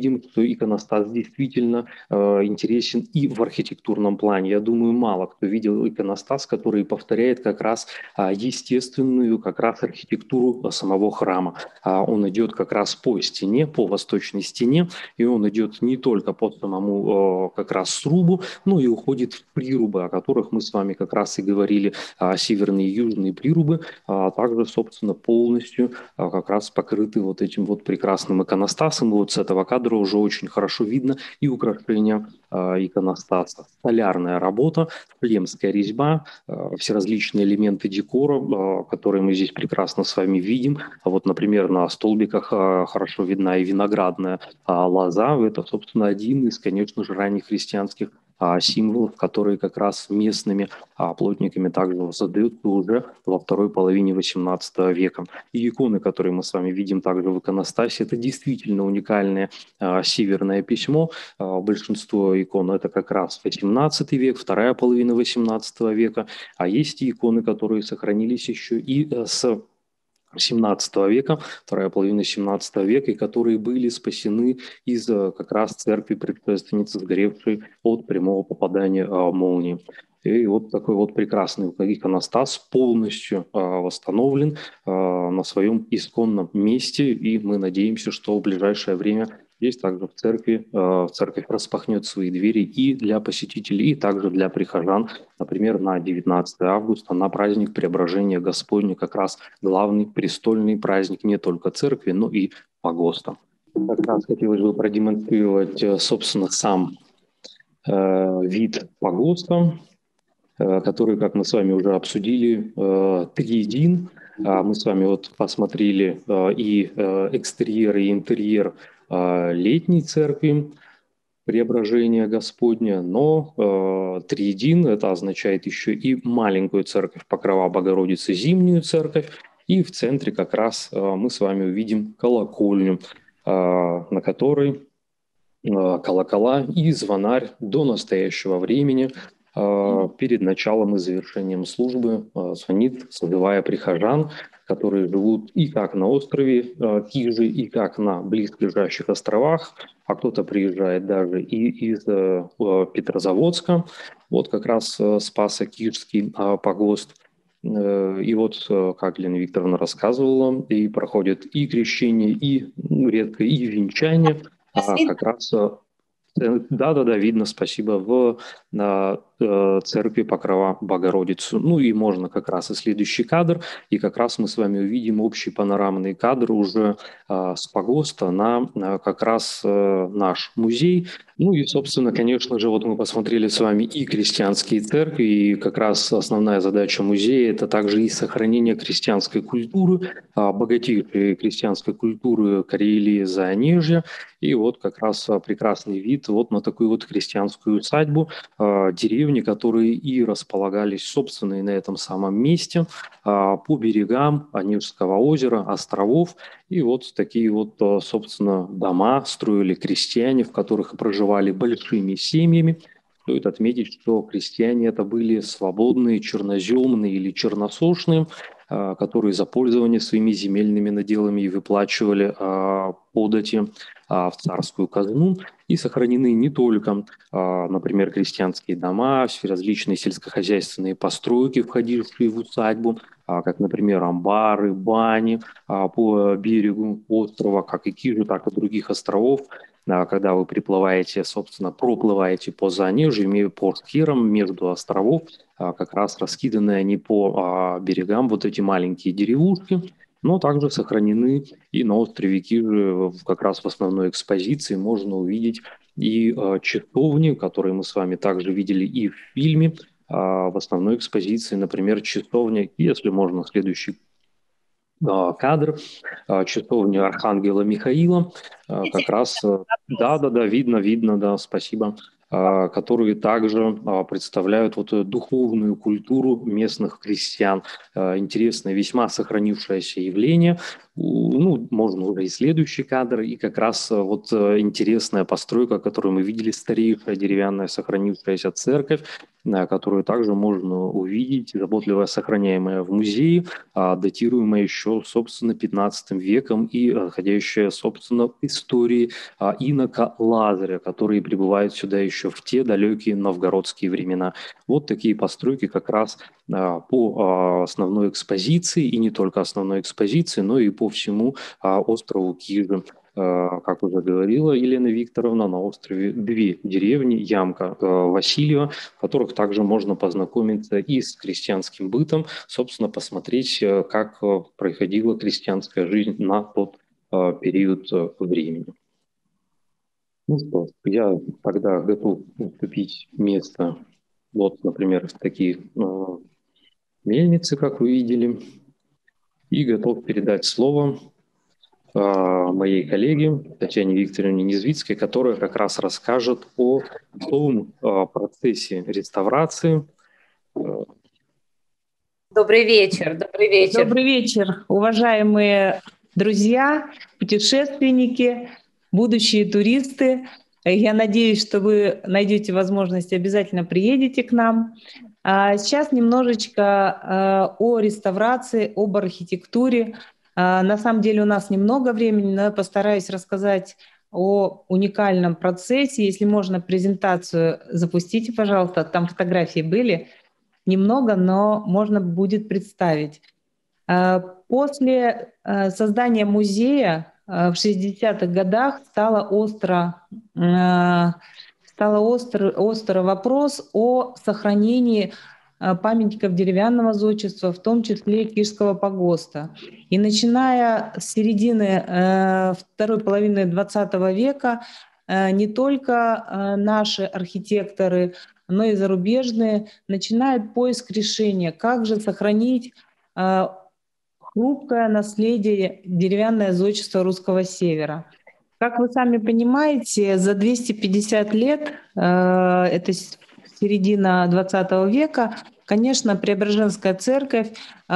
видим, что иконостас действительно интересен и в архитектурном плане. Я думаю, мало кто видел иконостас, который повторяет как раз естественную как раз архитектуру самого храма. Он идет как раз по стене, по восточной стене, и он идет не только по самому как раз срубу, но и уходит в прирубы, о которых мы с вами как раз и говорили, северные и южные прирубы, а также, собственно, полностью как раз покрыты вот этим вот прекрасным иконостасом. И вот с этого кадра уже очень хорошо видно и украшение иконостаса. Столярная работа, племская резьба, все различные элементы декора, которые мы здесь прекрасно с вами видим. Вот, например, на столбиках хорошо видна и виноградная лоза. Это, собственно, один из, конечно же, ранних христианских символов, которые как раз местными плотниками также воссоздаются уже во второй половине восемнадцатого века. И иконы, которые мы с вами видим также в иконостасе, это действительно уникальное северное письмо. Большинство икон это как раз восемнадцатый век, вторая половина восемнадцатого века, а есть и иконы, которые сохранились еще и с семнадцатого века, вторая половина семнадцатого века, и которые были спасены из как раз церкви предшественницы, сгоревшей от прямого попадания а, молнии. И вот такой вот прекрасный иконостас полностью а, восстановлен а, на своем исконном месте, и мы надеемся, что в ближайшее время здесь также в церкви, в церковь распахнет свои двери и для посетителей, и также для прихожан. Например, на девятнадцатое августа, на праздник Преображения Господня, как раз главный престольный праздник не только церкви, но и погоста. Как раз хотелось бы продемонстрировать, собственно, сам э, вид погоста, э, который, как мы с вами уже обсудили, э, триедин. Мы с вами вот посмотрели э, и э, экстерьер, и интерьер летней церкви Преображения Господня, но э, триедин это означает еще и маленькую церковь Покрова Богородицы, зимнюю церковь, и в центре как раз э, мы с вами увидим колокольню, э, на которой э, колокола и звонарь до настоящего времени э, перед началом и завершением службы э, звонит, созывая прихожан, которые живут и как на острове э, Кижи, и как на близлежащих островах, а кто-то приезжает даже и из э, Петрозаводска, вот как раз э, Спасо-Кижский э, погост. Э, и вот, э, как Елена Викторовна рассказывала, и проходит и крещение, и ну, редко и венчание, а как раз... Э, Да-да-да, видно, спасибо, в на, э, церкви Покрова Богородицу. Ну и можно как раз и следующий кадр, и как раз мы с вами увидим общий панорамный кадр уже э, с погоста на э, как раз э, наш музей. Ну и, собственно, конечно же, вот мы посмотрели с вами и крестьянские церкви, и как раз основная задача музея – это также и сохранение крестьянской культуры, э, богатейшей крестьянской культуры Карелии, Заонежья. И вот как раз прекрасный вид вот на такую вот крестьянскую усадьбу, э, деревни, которые и располагались, собственно, и на этом самом месте, э, по берегам Онежского озера, островов. И вот такие вот, э, собственно, дома строили крестьяне, в которых проживали большими семьями. Стоит отметить, что крестьяне это были свободные, черноземные или черносошные, э, которые за пользование своими земельными наделами и выплачивали э, подати в царскую казну, и сохранены не только, например, крестьянские дома, все различные сельскохозяйственные постройки, входившие в усадьбу, как, например, амбары, бани по берегу острова, как и Кижи, так и других островов. Когда вы приплываете, собственно, проплываете по Заонежью, по шхерам между островов, как раз раскиданы они по берегам, вот эти маленькие деревушки, но также сохранены и на острове Кижи, как раз в основной экспозиции можно увидеть и э, часовни, которые мы с вами также видели и в фильме, э, в основной экспозиции, например, часовня, если можно, следующий э, кадр, э, часовня Архангела Михаила, э, как раз, э, да-да-да, видно, видно, да, спасибо, которые также представляют вот духовную культуру местных крестьян. Интересное, весьма сохранившееся явление. Ну, можно уже и следующий кадр, и как раз вот интересная постройка, которую мы видели, старейшая деревянная сохранившаяся церковь, которую также можно увидеть, заботливо сохраняемая в музее, датируемая еще, собственно, пятнадцатым веком и находящая, собственно, в истории инока Лазаря, которые прибывают сюда еще в те далекие новгородские времена. Вот такие постройки как раз по основной экспозиции, и не только основной экспозиции, но и по всему острову Кижи. Как уже говорила Елена Викторовна, на острове две деревни, Ямка, Васильева, в которых также можно познакомиться и с крестьянским бытом, собственно, посмотреть, как происходила крестьянская жизнь на тот период времени. Ну что, я тогда готов уступить место, вот, например, в такие мельницы, как вы видели, и готов передать слово моей коллеге Татьяне Викторовне Незвицкой, которая как раз расскажет о том процессе реставрации. Добрый вечер, добрый вечер. Добрый вечер, уважаемые друзья, путешественники, будущие туристы. Я надеюсь, что вы найдете возможность, обязательно приедете к нам. Сейчас немножечко о реставрации, об архитектуре. На самом деле у нас немного времени, но я постараюсь рассказать о уникальном процессе. Если можно, презентацию запустите, пожалуйста. Там фотографии были. Немного, но можно будет представить. После создания музея в шестидесятых годах стало остро, стало остро, остро вопрос о сохранении памятников деревянного зодчества, в том числе Кижского погоста. И начиная с середины э, второй половины двадцатого века э, не только э, наши архитекторы, но и зарубежные начинают поиск решения, как же сохранить э, хрупкое наследие деревянное зодчество русского севера. Как вы сами понимаете, за двести пятьдесят лет, э, это середина двадцатого века, конечно, Преображенская церковь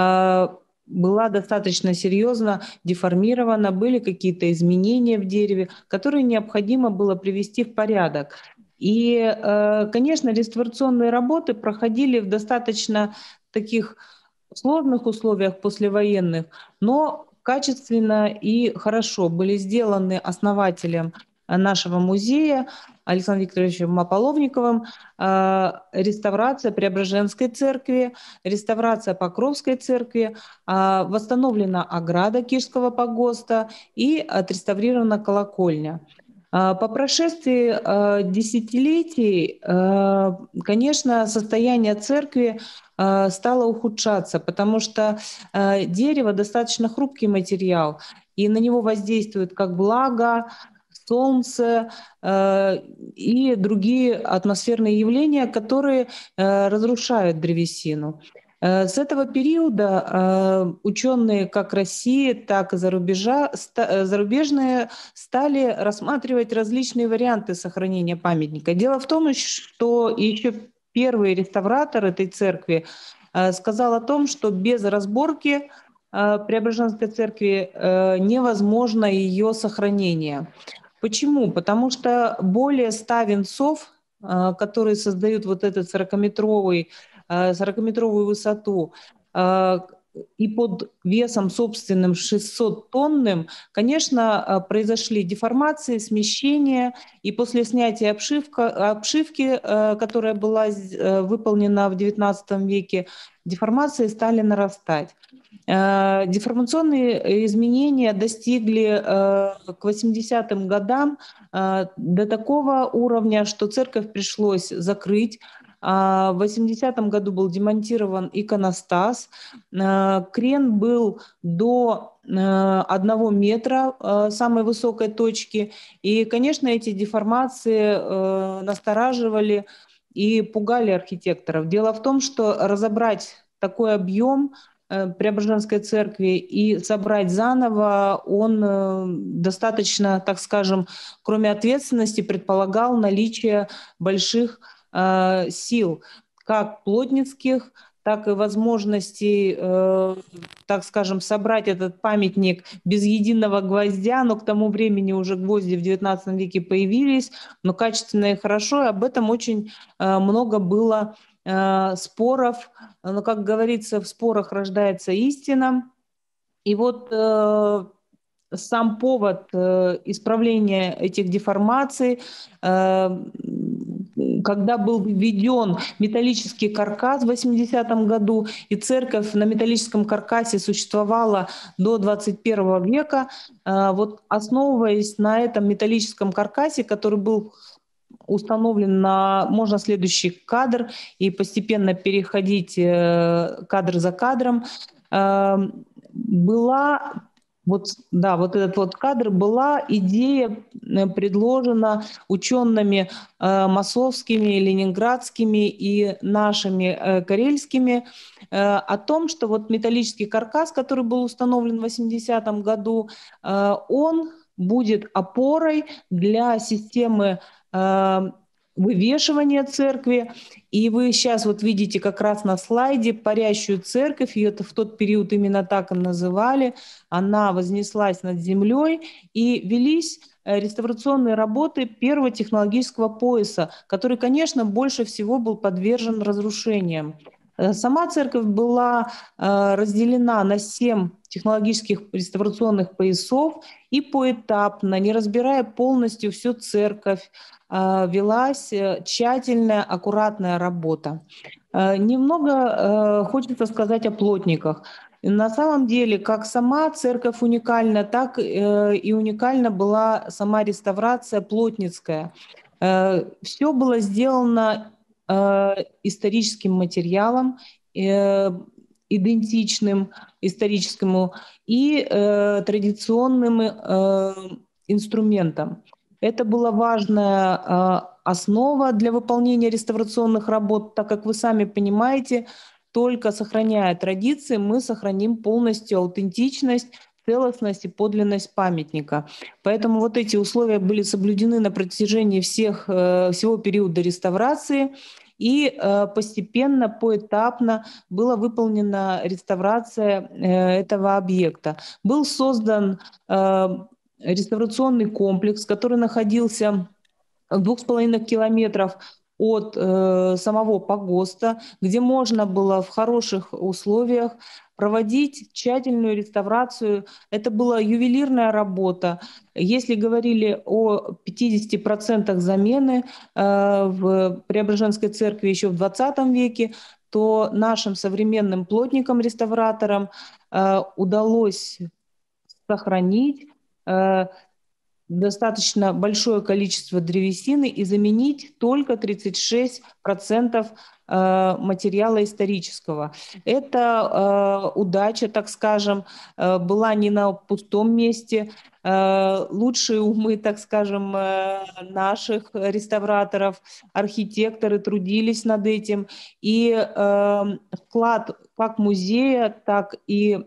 э, была достаточно серьезно деформирована, были какие-то изменения в дереве, которые необходимо было привести в порядок. И, э, конечно, реставрационные работы проходили в достаточно таких сложных условиях послевоенных, но качественно и хорошо были сделаны основателем нашего музея Александром Викторовичем Аполовниковым э, реставрация Преображенской церкви, реставрация Покровской церкви, э, восстановлена ограда Кижского погоста и отреставрирована колокольня. Э, по прошествии э, десятилетий, э, конечно, состояние церкви э, стало ухудшаться, потому что э, дерево достаточно хрупкий материал, и на него воздействует как влага, солнце э, и другие атмосферные явления, которые э, разрушают древесину. Э, с этого периода э, ученые как России, так и зарубежа, ста, зарубежные стали рассматривать различные варианты сохранения памятника. Дело в том, что еще первый реставратор этой церкви э, сказал о том, что без разборки э, Преображенской церкви э, невозможно ее сохранение. Почему? Потому что более ста венцов, которые создают вот этот сорокаметровый, сорокаметровую высоту, и под весом собственным шестисоттонным, конечно, произошли деформации, смещения, и после снятия обшивка, обшивки, которая была выполнена в девятнадцатом веке, деформации стали нарастать. Деформационные изменения достигли к восьмидесятым годам до такого уровня, что церковь пришлось закрыть. В восьмидесятом году был демонтирован иконостас. Крен был до одного метра самой высокой точки. И, конечно, эти деформации настораживали и пугали архитекторов. Дело в том, что разобрать такой объем Преображенской церкви и собрать заново, он достаточно, так скажем, кроме ответственности, предполагал наличие больших э, сил, как плотницких, так и возможностей, э, так скажем, собрать этот памятник без единого гвоздя, но к тому времени уже гвозди в девятнадцатом веке появились, но качественно и хорошо, и об этом очень э, много было э, споров. Но, как говорится, в спорах рождается истина. И вот э, сам повод э, исправления этих деформаций, э, когда был введен металлический каркас в восьмидесятом году, и церковь на металлическом каркасе существовала до двадцать первого века, э, вот основываясь на этом металлическом каркасе, который был установлен на, можно следующий кадр и постепенно переходить э, кадр за кадром, э, была вот, да, вот этот вот кадр, была идея предложена учеными э, московскими, ленинградскими и нашими э, карельскими э, о том, что вот металлический каркас, который был установлен в восьмидесятом году, э, он будет опорой для системы э, вывешивания церкви. И вы сейчас вот видите как раз на слайде парящую церковь, ее в тот период именно так и называли. Она вознеслась над землей, и велись реставрационные работы первого технологического пояса, который, конечно, больше всего был подвержен разрушениям. Сама церковь была разделена на семь технологических реставрационных поясов, и поэтапно, не разбирая полностью всю церковь, велась тщательная, аккуратная работа. Немного хочется сказать о плотниках. На самом деле, как сама церковь уникальна, так и уникальна была сама реставрация плотницкая. Все было сделано историческим материалом, идентичным историческому, и традиционным инструментом. Это была важная основа для выполнения реставрационных работ, так как вы сами понимаете, только сохраняя традиции, мы сохраним полностью аутентичность, целостность и подлинность памятника. Поэтому вот эти условия были соблюдены на протяжении всех, всего периода реставрации, и постепенно, поэтапно была выполнена реставрация этого объекта. Был создан реставрационный комплекс, который находился в двух с половиной километров от э, самого погоста, где можно было в хороших условиях проводить тщательную реставрацию. Это была ювелирная работа. Если говорили о пятидесяти процентах замены э, в Преображенской церкви еще в двадцатом веке, то нашим современным плотникам-реставраторам э, удалось сохранить э, достаточно большое количество древесины и заменить только тридцать шесть процентов материала исторического. Это э, удача, так скажем, э, была не на пустом месте. Э, лучшие умы, так скажем, э, наших реставраторов, архитекторы трудились над этим. И э, вклад как музея, так и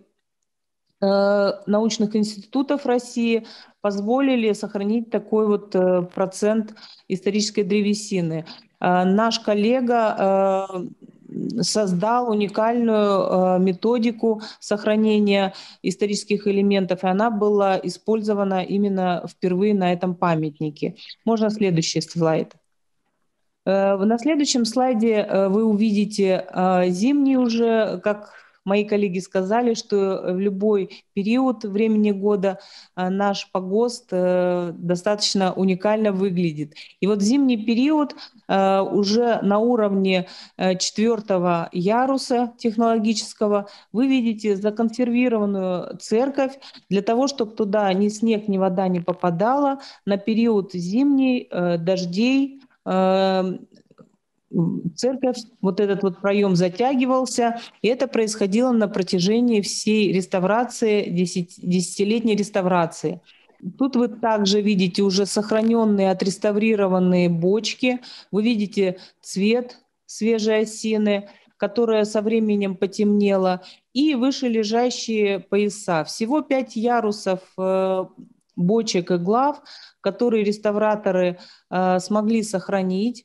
научных институтов России позволили сохранить такой вот процент исторической древесины. Наш коллега создал уникальную методику сохранения исторических элементов, и она была использована именно впервые на этом памятнике. Можно следующий слайд. На следующем слайде вы увидите зимний уже, как мои коллеги сказали, что в любой период времени года наш погост достаточно уникально выглядит. И вот зимний период уже на уровне четвертого яруса технологического вы видите законсервированную церковь для того, чтобы туда ни снег, ни вода не попадала на период зимний, дождей. Церковь, вот этот вот проем затягивался, и это происходило на протяжении всей реставрации, десятилетней реставрации. Тут вы также видите уже сохраненные, отреставрированные бочки, вы видите цвет свежей осины, которая со временем потемнела, и выше лежащие пояса. Всего пять ярусов бочек и глав, которые реставраторы смогли сохранить,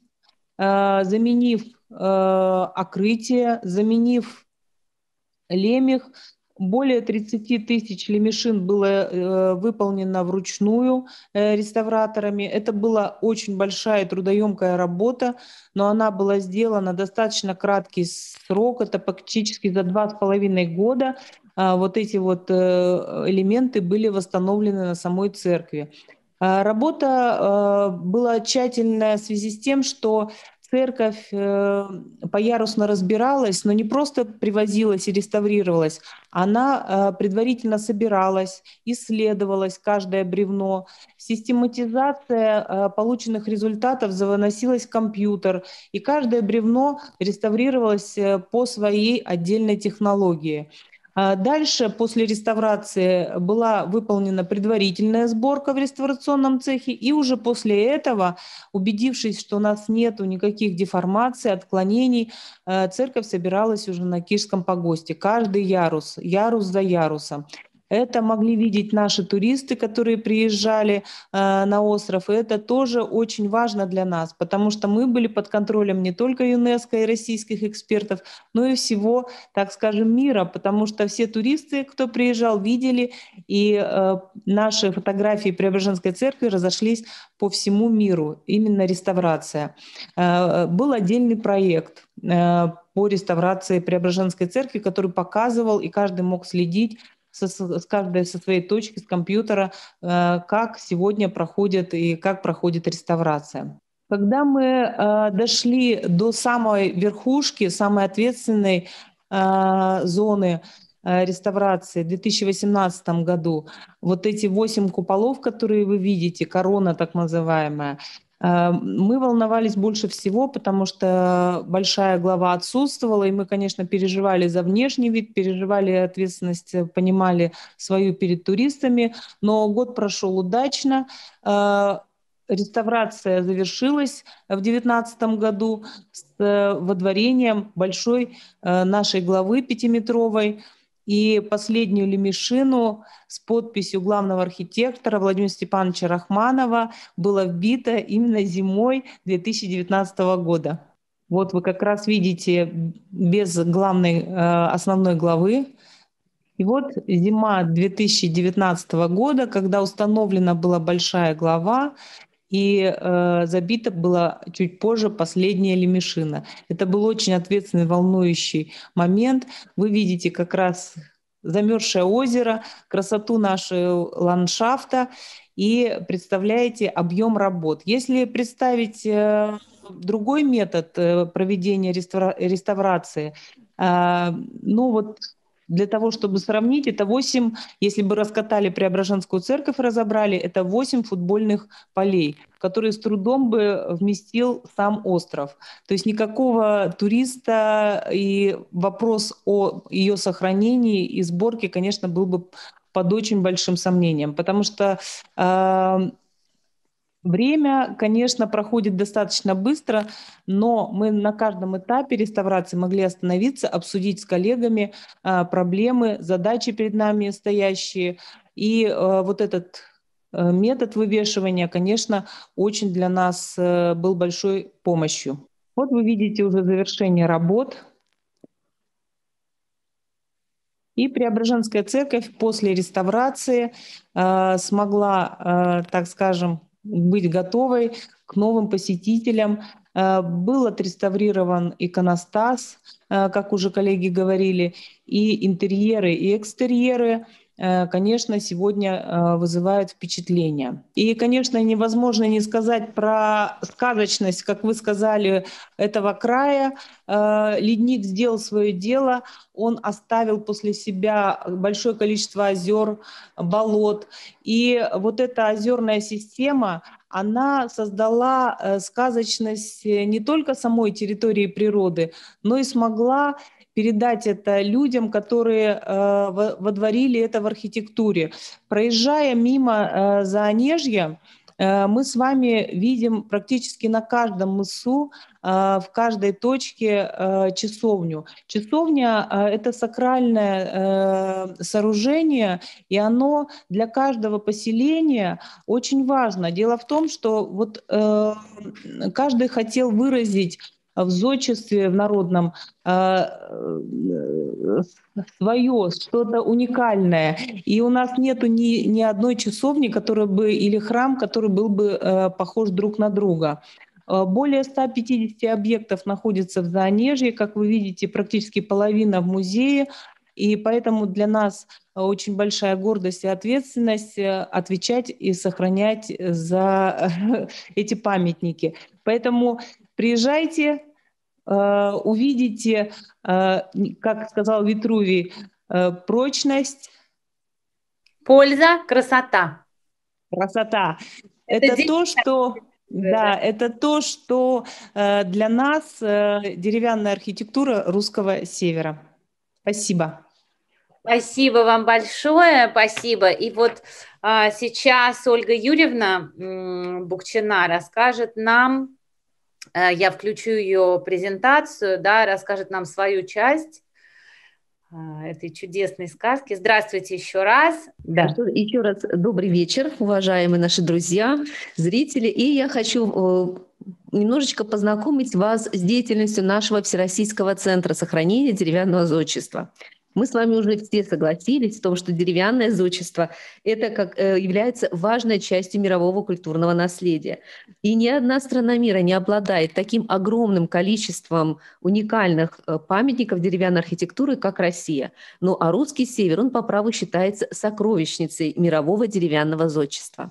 заменив э, окрытие, заменив лемех, более тридцати тысяч лемешин было э, выполнено вручную э, реставраторами. Это была очень большая трудоемкая работа, но она была сделана достаточно краткий срок, это практически за два с половиной года. А вот эти вот э, элементы были восстановлены на самой церкви. А работа э, была тщательная в связи с тем, что церковь э, поярусно разбиралась, но не просто привозилась и реставрировалась, она э, предварительно собиралась, исследовалась каждое бревно, систематизация э, полученных результатов заносилась в компьютер, и каждое бревно реставрировалось э, по своей отдельной технологии. Дальше, после реставрации, была выполнена предварительная сборка в реставрационном цехе, и уже после этого, убедившись, что у нас нет никаких деформаций, отклонений, церковь собиралась уже на Кишском погосте. Каждый ярус, ярус за ярусом. Это могли видеть наши туристы, которые приезжали э, на остров. И это тоже очень важно для нас, потому что мы были под контролем не только ЮНЕСКО и российских экспертов, но и всего, так скажем, мира, потому что все туристы, кто приезжал, видели, и э, наши фотографии Преображенской церкви разошлись по всему миру, именно реставрация. Э, был отдельный проект э, по реставрации Преображенской церкви, который показывал, и каждый мог следить, с каждой со своей точки, с компьютера, как сегодня проходит и как проходит реставрация. Когда мы дошли до самой верхушки, самой ответственной зоны реставрации в две тысячи восемнадцатом году, вот эти восемь куполов, которые вы видите, корона так называемая, мы волновались больше всего, потому что большая глава отсутствовала, и мы, конечно, переживали за внешний вид, переживали ответственность, понимали свою перед туристами, но год прошел удачно. Реставрация завершилась в две тысячи девятнадцатом году с водворением большой нашей главы пятиметровой. И последнюю лемешину с подписью главного архитектора Владимира Степановича Рахманова было вбито именно зимой две тысячи девятнадцатого года. Вот вы как раз видите без главной основной главы. И вот зима две тысячи девятнадцатого года, когда установлена была большая глава, и э, забита была чуть позже последняя лемешина. Это был очень ответственный, волнующий момент. Вы видите как раз замерзшее озеро, красоту нашего ландшафта и представляете объем работ. Если представить э, другой метод э, проведения реставра- реставрации, э, ну вот для того, чтобы сравнить, это восемь, если бы раскатали Преображенскую церковь, разобрали, это восемь футбольных полей, которые с трудом бы вместил сам остров. То есть никакого туриста, и вопрос о ее сохранении и сборке, конечно, был бы под очень большим сомнением, потому что э, время, конечно, проходит достаточно быстро, но мы на каждом этапе реставрации могли остановиться, обсудить с коллегами а, проблемы, задачи перед нами стоящие. И а, вот этот а, метод вывешивания, конечно, очень для нас а, был большой помощью. Вот вы видите уже завершение работ. И Преображенская церковь после реставрации а, смогла, а, так скажем, быть готовой к новым посетителям. Был отреставрирован иконостас, как уже коллеги говорили, и интерьеры, и экстерьеры, конечно, сегодня вызывают впечатление. И, конечно, невозможно не сказать про сказочность, как вы сказали, этого края. Ледник сделал свое дело, он оставил после себя большое количество озер, болот. И вот эта озерная система, она создала сказочность не только самой территории природы, но и смогла передать это людям, которые э, водворили это в архитектуре. Проезжая мимо э, Заонежья, э, мы с вами видим практически на каждом мысу, э, в каждой точке э, часовню. Часовня э, – это сакральное э, сооружение, и оно для каждого поселения очень важно. Дело в том, что вот, э, каждый хотел выразить в зодчестве, в народном, свое, что-то уникальное. И у нас нету ни, ни одной часовни, которая бы, или храм, который был бы похож друг на друга. Более ста пятидесяти объектов находится в Заонежье, как вы видите, практически половина в музее, и поэтому для нас очень большая гордость и ответственность отвечать и сохранять за эти памятники. Поэтому приезжайте, увидите, как сказал Витрувий, прочность. Польза, красота. Красота. Это, это то, что... Да, это то, что э, для нас э, деревянная архитектура русского севера. Спасибо. Спасибо вам большое, спасибо. И вот а, сейчас Ольга Юрьевна м, Букчина расскажет нам, а, я включу ее презентацию, да, расскажет нам свою часть а, этой чудесной сказки. Здравствуйте еще раз. Да. Еще раз добрый вечер, уважаемые наши друзья, зрители. И я хочу немножечко познакомить вас с деятельностью нашего Всероссийского центра сохранения деревянного зодчества. Мы с вами уже все согласились в том, что деревянное зодчество это как, э, является важной частью мирового культурного наследия. И ни одна страна мира не обладает таким огромным количеством уникальных э, памятников деревянной архитектуры, как Россия. Ну а русский север, он по праву считается сокровищницей мирового деревянного зодчества.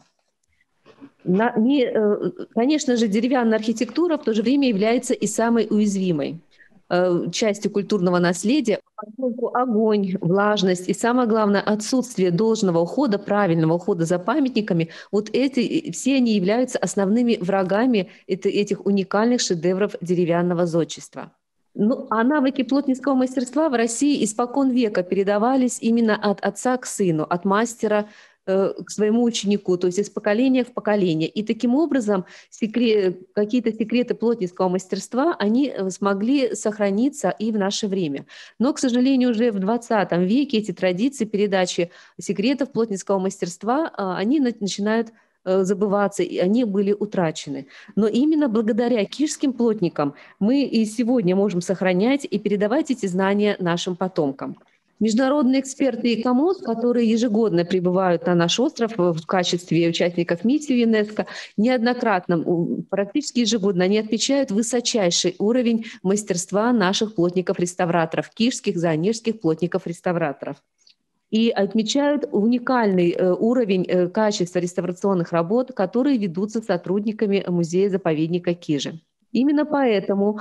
На, не, э, конечно же, деревянная архитектура в то же время является и самой уязвимой частью культурного наследия, поскольку огонь, влажность и, самое главное, отсутствие должного ухода, правильного ухода за памятниками, вот эти, все они являются основными врагами этих уникальных шедевров деревянного зодчества. Ну, а навыки плотницкого мастерства в России испокон века передавались именно от отца к сыну, от мастера к своему ученику, то есть из поколения в поколение. И таким образом секрет, какие-то секреты плотницкого мастерства, они смогли сохраниться и в наше время. Но, к сожалению, уже в двадцатом веке эти традиции передачи секретов плотницкого мастерства, они начинают забываться, и они были утрачены. Но именно благодаря кишским плотникам мы и сегодня можем сохранять и передавать эти знания нашим потомкам. Международные эксперты и КАМОЗ, которые ежегодно прибывают на наш остров в качестве участников миссии ЮНЕСКО, неоднократно, практически ежегодно, они отмечают высочайший уровень мастерства наших плотников-реставраторов, кишских, заонежских плотников-реставраторов. И отмечают уникальный уровень качества реставрационных работ, которые ведутся сотрудниками музея-заповедника Кижи. Именно поэтому,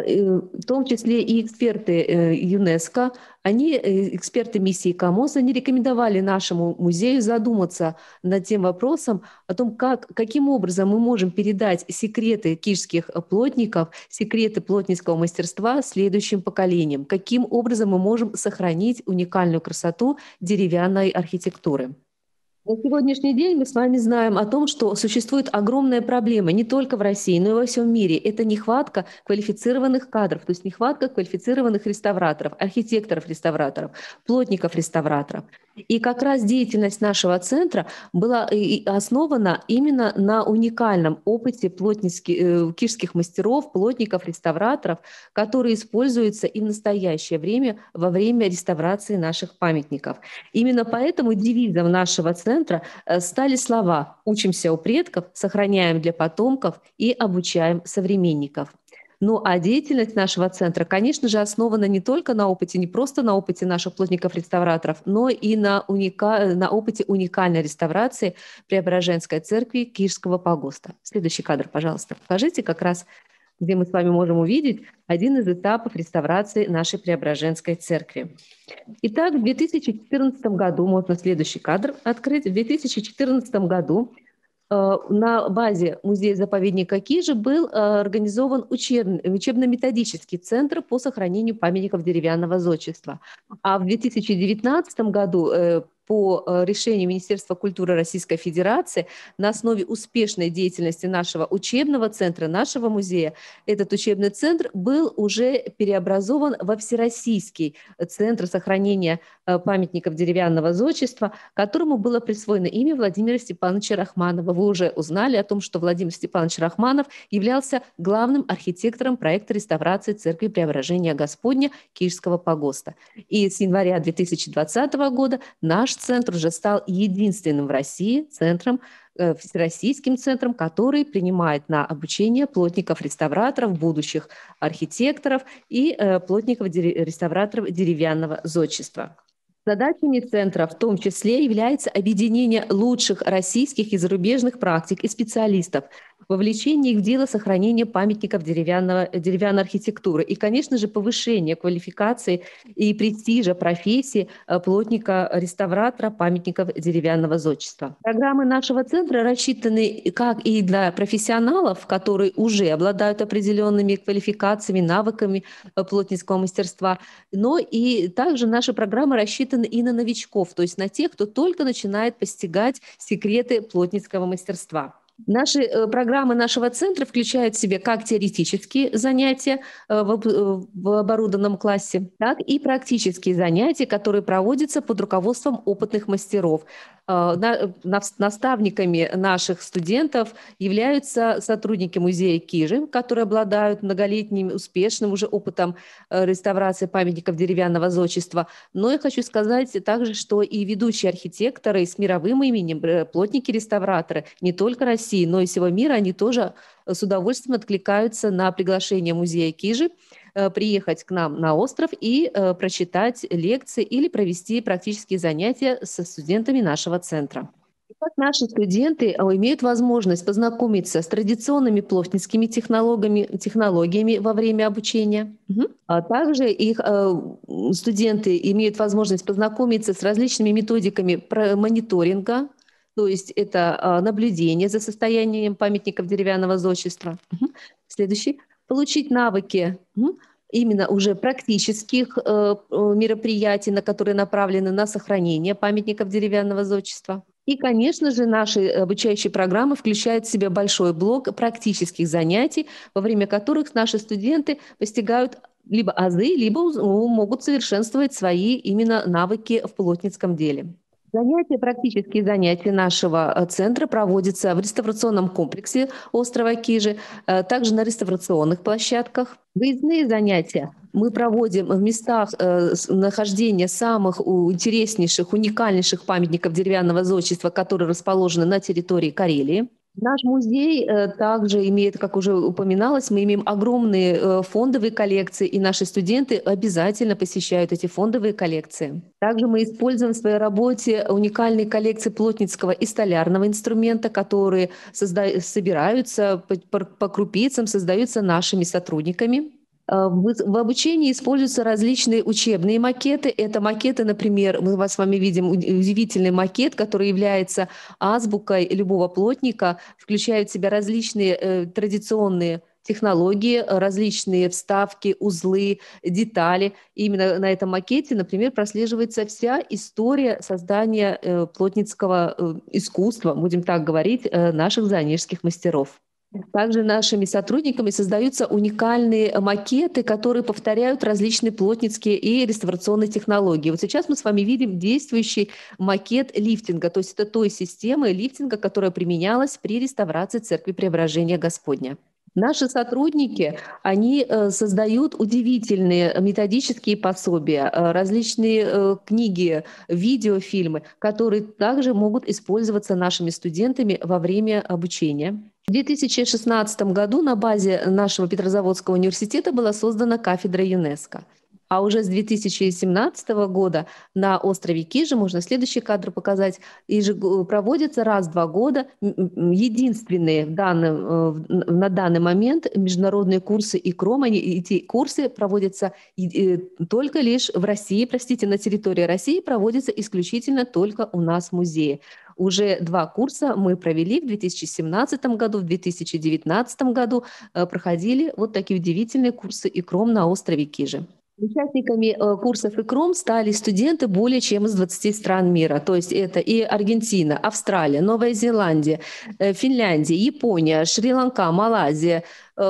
в том числе и эксперты ЮНЕСКО, они, эксперты миссии КАМОЗ, они рекомендовали нашему музею задуматься над тем вопросом о том, как, каким образом мы можем передать секреты кишских плотников, секреты плотницкого мастерства следующим поколениям, каким образом мы можем сохранить уникальную красоту деревянной архитектуры. На сегодняшний день мы с вами знаем о том, что существует огромная проблема не только в России, но и во всем мире. Это нехватка квалифицированных кадров, то есть нехватка квалифицированных реставраторов, архитекторов-реставраторов, плотников-реставраторов. И как раз деятельность нашего центра была основана именно на уникальном опыте плотницких, кишских мастеров, плотников, реставраторов, которые используются и в настоящее время во время реставрации наших памятников. Именно поэтому девизом нашего центра стали слова «Учимся у предков, сохраняем для потомков и обучаем современников». Ну а деятельность нашего центра, конечно же, основана не только на опыте, не просто на опыте наших плотников-реставраторов, но и на, уника... на опыте уникальной реставрации Преображенской церкви Кишского погоста. Следующий кадр, пожалуйста. Покажите как раз, где мы с вами можем увидеть один из этапов реставрации нашей Преображенской церкви. Итак, в две тысячи четырнадцатом году, можно следующий кадр открыть, в две тысячи четырнадцатом году на базе музея-заповедника Кижи был организован учебно-методический центр по сохранению памятников деревянного зодчества. А в две тысячи девятнадцатом году по решению Министерства культуры Российской Федерации на основе успешной деятельности нашего учебного центра, нашего музея, этот учебный центр был уже переобразован во Всероссийский центр сохранения памятников деревянного зодчества, которому было присвоено имя Владимира Степановича Рахманова. Вы уже узнали о том, что Владимир Степанович Рахманов являлся главным архитектором проекта реставрации Церкви Преображения Господня Кижского погоста. И с января две тысячи двадцатого года наш центр уже стал единственным в России центром, э, всероссийским центром, который принимает на обучение плотников-реставраторов, будущих архитекторов и э, плотников-реставраторов деревянного зодчества. Задачами центра в том числе является объединение лучших российских и зарубежных практик и специалистов, вовлечение их в дело сохранения памятников деревянного, деревянной архитектуры и, конечно же, повышение квалификации и престижа профессии плотника-реставратора памятников деревянного зодчества. Программы нашего центра рассчитаны как и для профессионалов, которые уже обладают определенными квалификациями, навыками плотницкого мастерства, но и также наши программы рассчитаны и на новичков, то есть на тех, кто только начинает постигать секреты плотницкого мастерства. Наши э, программы нашего центра включают в себя как теоретические занятия э, в, э, в оборудованном классе, так и практические занятия, которые проводятся под руководством опытных мастеров. Э, на, на, наставниками наших студентов являются сотрудники музея Кижи, которые обладают многолетним успешным уже опытом э, реставрации памятников деревянного зодчества. Но я хочу сказать также, что и ведущие архитекторы с мировым именем, э, плотники-реставраторы не только России, но и всего мира, они тоже с удовольствием откликаются на приглашение музея Кижи э, приехать к нам на остров и э, прочитать лекции или провести практические занятия со студентами нашего центра. Итак, наши студенты имеют возможность познакомиться с традиционными плотницкими технологиями, технологиями во время обучения. Угу. А также их э, студенты имеют возможность познакомиться с различными методиками мониторинга, то есть это а, наблюдение за состоянием памятников деревянного зодчества. Угу. Следующий. Получить навыки угу, именно уже практических э, мероприятий, на которые направлены на сохранение памятников деревянного зодчества. И, конечно же, наши обучающие программы включают в себя большой блок практических занятий, во время которых наши студенты постигают либо азы, либо могут совершенствовать свои именно навыки в плотницком деле. Занятия, практические занятия нашего центра проводятся в реставрационном комплексе острова Кижи, также на реставрационных площадках. Выездные занятия мы проводим в местах нахождения самых интереснейших, уникальнейших памятников деревянного зодчества, которые расположены на территории Карелии. Наш музей также имеет, как уже упоминалось, мы имеем огромные фондовые коллекции, и наши студенты обязательно посещают эти фондовые коллекции. Также мы используем в своей работе уникальные коллекции плотницкого и столярного инструмента, которые созда- собираются по, по крупицам, создаются нашими сотрудниками. В обучении используются различные учебные макеты. Это макеты, например, мы с вами видим удивительный макет, который является азбукой любого плотника, включает в себя различные э, традиционные технологии, различные вставки, узлы, детали. И именно на этом макете, например, прослеживается вся история создания э, плотницкого э, искусства, будем так говорить, э, наших занежских мастеров. Также нашими сотрудниками создаются уникальные макеты, которые повторяют различные плотницкие и реставрационные технологии. Вот сейчас мы с вами видим действующий макет лифтинга, то есть это той системы лифтинга, которая применялась при реставрации Церкви Преображения Господня. Наши сотрудники, они создают удивительные методические пособия, различные книги, видеофильмы, которые также могут использоваться нашими студентами во время обучения. В две тысячи шестнадцатом году на базе нашего Петрозаводского университета была создана кафедра ЮНЕСКО. А уже с две тысячи семнадцатого года на острове Кижи, можно следующий кадр показать, проводятся раз в два года единственные в данном, на данный момент международные курсы ИКРОМ. Эти курсы проводятся только лишь в России, простите, на территории России, проводятся исключительно только у нас в музее. Уже два курса мы провели в две тысячи семнадцатом году, в две тысячи девятнадцатом году проходили вот такие удивительные курсы ИКРОМ на острове Кижи. Участниками курсов ИКРОМ стали студенты более чем из двадцати стран мира. То есть это и Аргентина, Австралия, Новая Зеландия, Финляндия, Япония, Шри-Ланка, Малайзия.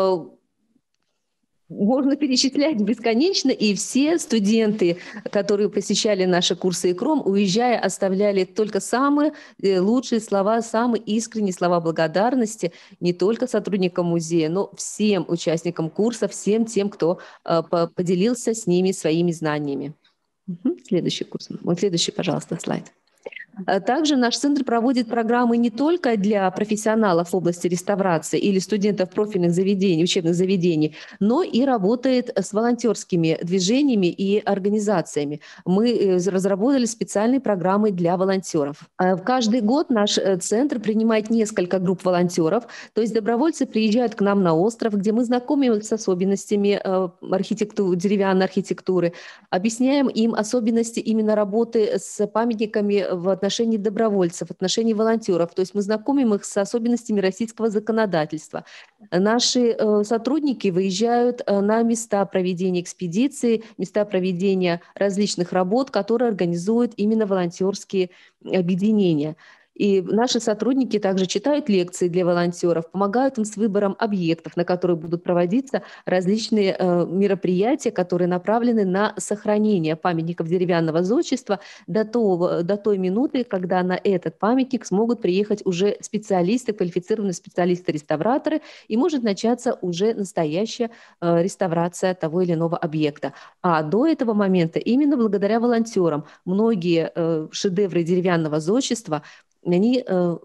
Можно перечислять бесконечно, и все студенты, которые посещали наши курсы ИКРОМ, уезжая, оставляли только самые лучшие слова, самые искренние слова благодарности не только сотрудникам музея, но всем участникам курса, всем тем, кто поделился с ними своими знаниями. Следующий курс. Вот следующий, пожалуйста, слайд. Также наш центр проводит программы не только для профессионалов в области реставрации или студентов профильных заведений, учебных заведений, но и работает с волонтерскими движениями и организациями. Мы разработали специальные программы для волонтеров. Каждый год наш центр принимает несколько групп волонтеров, то есть добровольцы приезжают к нам на остров, где мы знакомим их с особенностями архитектуры, деревянной архитектуры, объясняем им особенности именно работы с памятниками в отношении отношении добровольцев, в отношении волонтеров. То есть мы знакомим их с особенностями российского законодательства. Наши э, сотрудники выезжают э, на места проведения экспедиций, места проведения различных работ, которые организуют именно волонтерские объединения. И наши сотрудники также читают лекции для волонтеров, помогают им с выбором объектов, на которые будут проводиться различные э, мероприятия, которые направлены на сохранение памятников деревянного зодчества до, того, до той минуты, когда на этот памятник смогут приехать уже специалисты, квалифицированные специалисты-реставраторы, и может начаться уже настоящая э, реставрация того или иного объекта. А до этого момента именно благодаря волонтерам многие э, шедевры деревянного зодчества Они,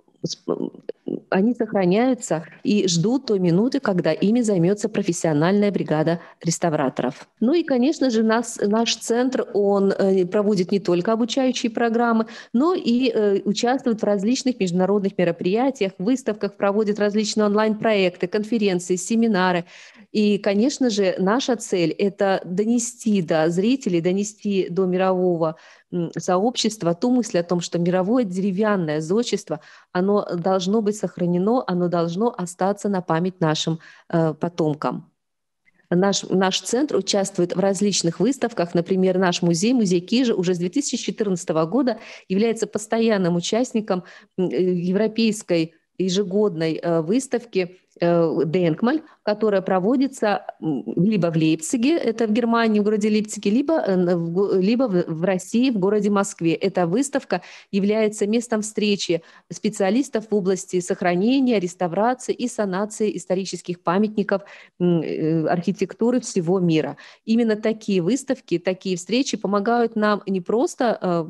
они сохраняются и ждут той минуты, когда ими займется профессиональная бригада реставраторов. Ну и, конечно же, нас, наш центр, он проводит не только обучающие программы, но и участвует в различных международных мероприятиях, выставках, проводит различные онлайн-проекты, конференции, семинары. И, конечно же, наша цель – это донести до зрителей, донести до мирового сообщества ту мысль о том, что мировое деревянное зодчество, оно должно быть сохранено, оно должно остаться на память нашим э, потомкам. Наш, наш центр участвует в различных выставках. Например, наш музей, музей Кижи, уже с две тысячи четырнадцатого года является постоянным участником европейской ежегодной выставки Денкмаль, которая проводится либо в Лейпциге, это в Германии, в городе Лейпциге, либо, либо в России, в городе Москве. Эта выставка является местом встречи специалистов в области сохранения, реставрации и санации исторических памятников архитектуры всего мира. Именно такие выставки, такие встречи помогают нам не просто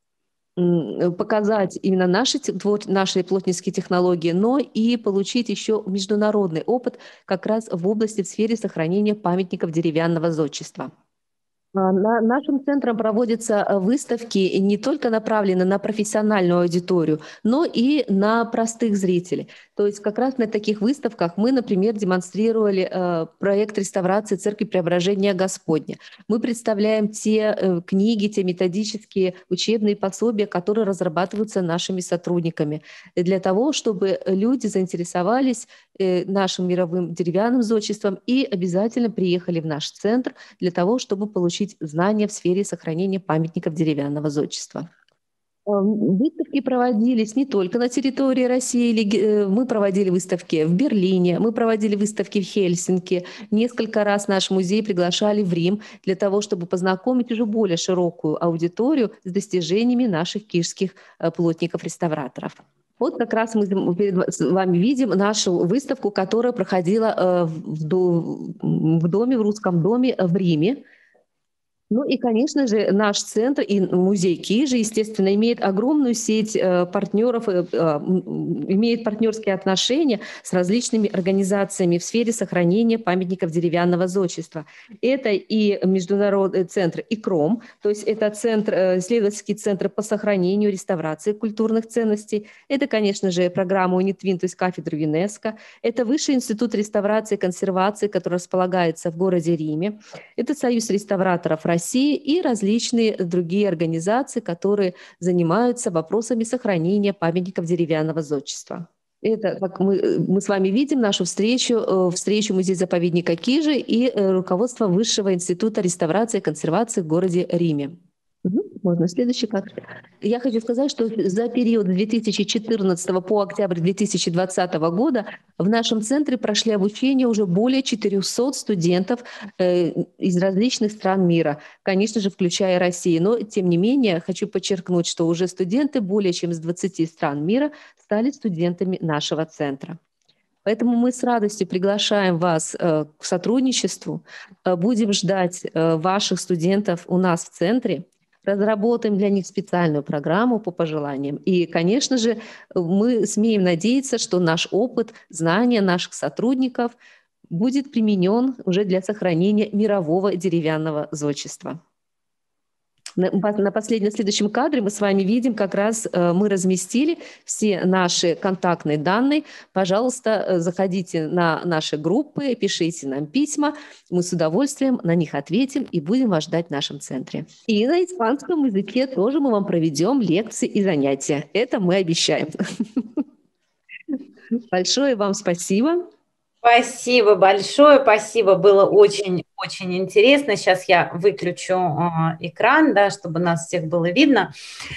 показать именно наши, наши плотницкие технологии, но и получить еще международный опыт как раз в области, в сфере сохранения памятников деревянного зодчества. На нашим центром проводятся выставки, не только направлены на профессиональную аудиторию, но и на простых зрителей. То есть как раз на таких выставках мы, например, демонстрировали э, проект реставрации Церкви Преображения Господня. Мы представляем те э, книги, те методические учебные пособия, которые разрабатываются нашими сотрудниками, для того, чтобы люди заинтересовались э, нашим мировым деревянным зодчеством и обязательно приехали в наш центр для того, чтобы получить знания в сфере сохранения памятников деревянного зодчества. Выставки проводились не только на территории России. Мы проводили выставки в Берлине, мы проводили выставки в Хельсинки. Несколько раз наш музей приглашали в Рим для того, чтобы познакомить уже более широкую аудиторию с достижениями наших кижских плотников-реставраторов. Вот как раз мы перед вами видим нашу выставку, которая проходила в доме, в Русском доме в Риме. Ну и, конечно же, наш центр и музей Кижи, естественно, имеет огромную сеть партнеров, имеет партнерские отношения с различными организациями в сфере сохранения памятников деревянного зодчества. Это и международный центр ИКРОМ, то есть это центр, исследовательский центр по сохранению, реставрации культурных ценностей. Это, конечно же, программа УНИТВИН, то есть кафедра ЮНЕСКО. Это Высший институт реставрации и консервации, который располагается в городе Риме. Это Союз реставраторов России. России и различные другие организации, которые занимаются вопросами сохранения памятников деревянного зодчества. Это, как мы, мы с вами видим, нашу встречу, встречу музея-заповедника Кижи и руководство Высшего института реставрации и консервации в городе Риме. Угу. Можно следующий кадр. Я хочу сказать, что за период с две тысячи четырнадцатого по октябрь две тысячи двадцатого года в нашем центре прошли обучение уже более четырехсот студентов э, из различных стран мира, конечно же, включая Россию. Но, тем не менее, хочу подчеркнуть, что уже студенты более чем с двадцати стран мира стали студентами нашего центра. Поэтому мы с радостью приглашаем вас э, к сотрудничеству, э, будем ждать э, ваших студентов у нас в центре, разработаем для них специальную программу по пожеланиям. И, конечно же, мы смеем надеяться, что наш опыт, знания наших сотрудников будет применен уже для сохранения мирового деревянного зодчества. На последнем, следующем кадре мы с вами видим, как раз мы разместили все наши контактные данные. Пожалуйста, заходите на наши группы, пишите нам письма. Мы с удовольствием на них ответим и будем вас ждать в нашем центре. И на испанском языке тоже мы вам проведем лекции и занятия. Это мы обещаем. Большое вам спасибо. Спасибо большое, спасибо, было очень-очень интересно. Сейчас я выключу э, экран, да, чтобы нас всех было видно.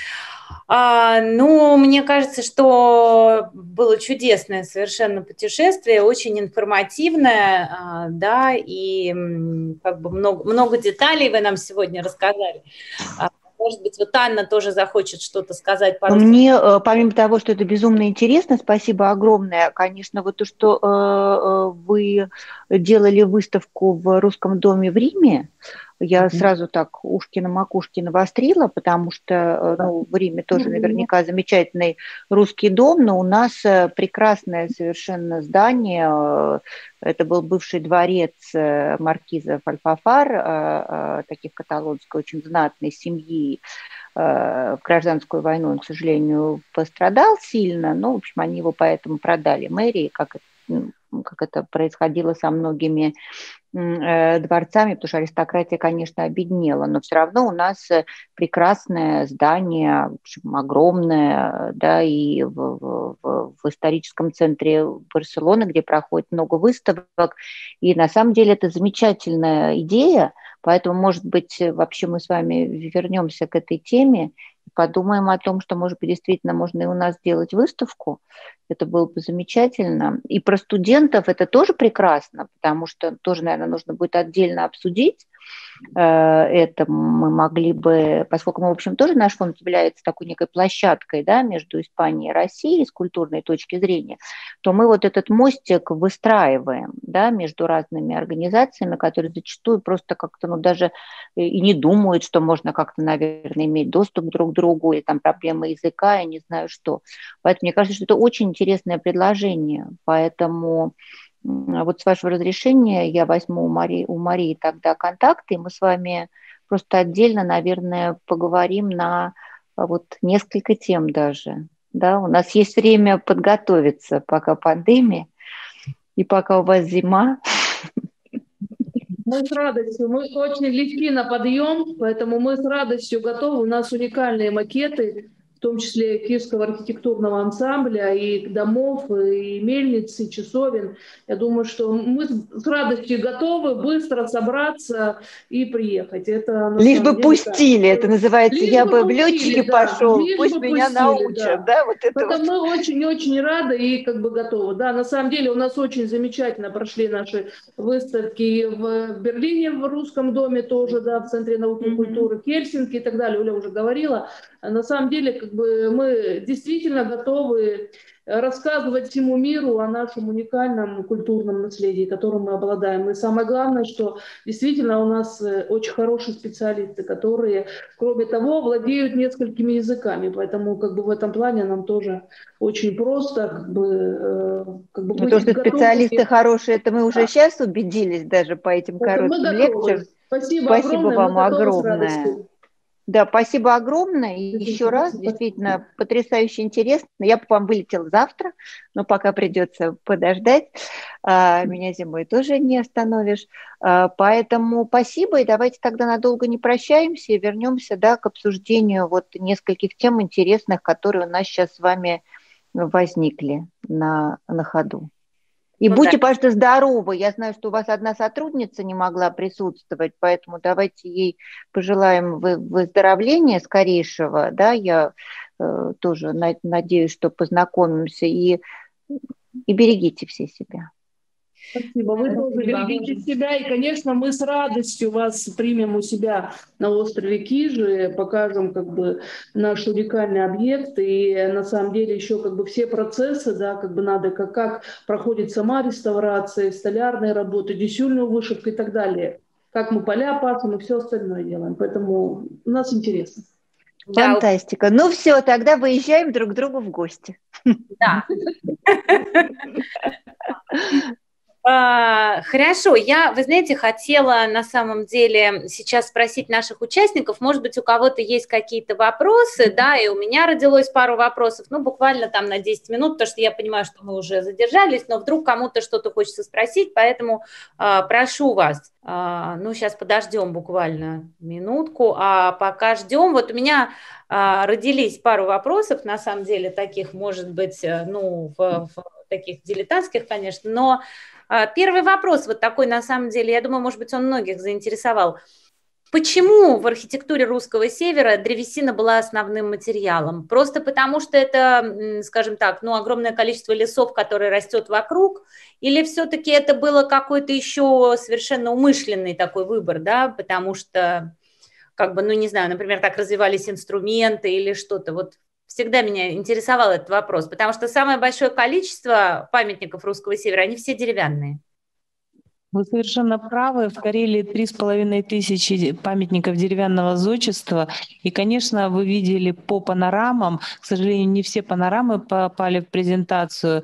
А, ну, мне кажется, что было чудесное совершенно путешествие, очень информативное, а, да, и как бы много, много деталей вы нам сегодня рассказали. Может быть, вот Анна тоже захочет что-то сказать. Пару Мне, помимо того, что это безумно интересно, спасибо огромное, конечно, вот то, что э, вы делали выставку в Русском доме в Риме, я mm-hmm. сразу так ушки на макушке навострила, потому что ну, в Риме тоже наверняка замечательный русский дом, но у нас прекрасное совершенно здание. Это был бывший дворец маркиза Альфафар, таких каталонской очень знатной семьи. В гражданскую войну он, к сожалению, пострадал сильно, но, в общем, они его поэтому продали мэрии, как это, как это происходило со многими дворцами, потому что аристократия, конечно, обеднела, но все равно у нас прекрасное здание, в общем, огромное, да, и в, в, в историческом центре Барселоны, где проходит много выставок, и на самом деле это замечательная идея, поэтому, может быть, вообще мы с вами вернемся к этой теме, подумаем о том, что, может быть, действительно можно и у нас сделать выставку. Это было бы замечательно. И про студентов это тоже прекрасно, потому что тоже, наверное, нужно будет отдельно обсудить. Это мы могли бы, поскольку мы, в общем, тоже наш фонд является такой некой площадкой, да, между Испанией и Россией с культурной точки зрения, то мы вот этот мостик выстраиваем, да, между разными организациями, которые зачастую просто как-то, ну, даже и не думают, что можно как-то, наверное, иметь доступ друг к другу, или там проблемы языка, я не знаю что. Поэтому мне кажется, что это очень интересное предложение, поэтому... Вот с вашего разрешения я возьму у Марии, у Марии тогда контакты, и мы с вами просто отдельно, наверное, поговорим на вот несколько тем даже. Да? У нас есть время подготовиться, пока пандемия, и пока у вас зима. Мы с радостью, мы очень легки на подъем, поэтому мы с радостью готовы. У нас уникальные макеты, в том числе Киевского архитектурного ансамбля, и домов, и мельниц, и часовен. Я думаю, что мы с радостью готовы быстро собраться и приехать. Это, лишь бы пустили, так. Это называется, лишь я бы в летчике да. пошел, лишь пусть меня пустили, научат. Да. Да, вот это вот. Мы очень-очень рады и как бы готовы. Да, на самом деле у нас очень замечательно прошли наши выставки в Берлине, в Русском доме тоже, да, в Центре науки и культуры, mm-hmm. Хельсинки и так далее. Оля уже говорила. На самом деле, как бы мы действительно готовы рассказывать всему миру о нашем уникальном культурном наследии, которым мы обладаем. И самое главное, что действительно у нас очень хорошие специалисты, которые, кроме того, владеют несколькими языками. Поэтому как бы в этом плане нам тоже очень просто. Как бы, как бы то, что специалисты хорошие, это мы уже да. сейчас убедились даже по этим это коротким лекциям. Спасибо, Спасибо огромное, вам огромное. Да, спасибо огромное. И еще раз, действительно, потрясающе интересно. Я бы вам вылетела завтра, но пока придется подождать. Меня зимой тоже не остановишь. Поэтому спасибо, и давайте тогда надолго не прощаемся и вернемся, да, к обсуждению вот нескольких тем интересных, которые у нас сейчас с вами возникли на, на ходу. И Ну, будьте, да. пожалуйста, здоровы. Я знаю, что у вас одна сотрудница не могла присутствовать, поэтому давайте ей пожелаем вы- выздоровления скорейшего. Да, я э, тоже на- надеюсь, что познакомимся. И, и берегите все себя. Спасибо. Вы тоже берегите себя. И, конечно, мы с радостью вас примем у себя на острове Кижи, покажем как бы наш уникальный объект. И на самом деле еще как бы все процессы, да, как бы надо, как, как проходит сама реставрация, столярные работы, дюсюльную вышивку и так далее. Как мы поля пасем и все остальное делаем. Поэтому у нас интересно. Да, Фантастика. Ну все, тогда выезжаем друг к другу в гости. да. А, Хорошо, я, вы знаете, хотела на самом деле сейчас спросить наших участников, может быть, у кого-то есть какие-то вопросы, да, и у меня родилось пару вопросов, ну, буквально там на десять минут, потому что я понимаю, что мы уже задержались, но вдруг кому-то что-то хочется спросить, поэтому а, прошу вас, а, ну, сейчас подождем буквально минутку, а пока ждем, вот у меня а, родились пару вопросов, на самом деле, таких, может быть, ну, в, в таких дилетантских, конечно, но первый вопрос вот такой, на самом деле, я думаю, может быть, он многих заинтересовал. Почему в архитектуре русского севера древесина была основным материалом? Просто потому, что это, скажем так, ну, огромное количество лесов, которые растет вокруг, или все-таки это было какой-то еще совершенно умышленный такой выбор, да, потому что, как бы, ну, не знаю, например, так развивались инструменты или что-то, вот. Всегда меня интересовал этот вопрос, потому что самое большое количество памятников русского севера, они все деревянные. Вы совершенно правы. В Карелии три с половиной тысячи памятников деревянного зодчества. И, конечно, вы видели по панорамам, к сожалению, не все панорамы попали в презентацию,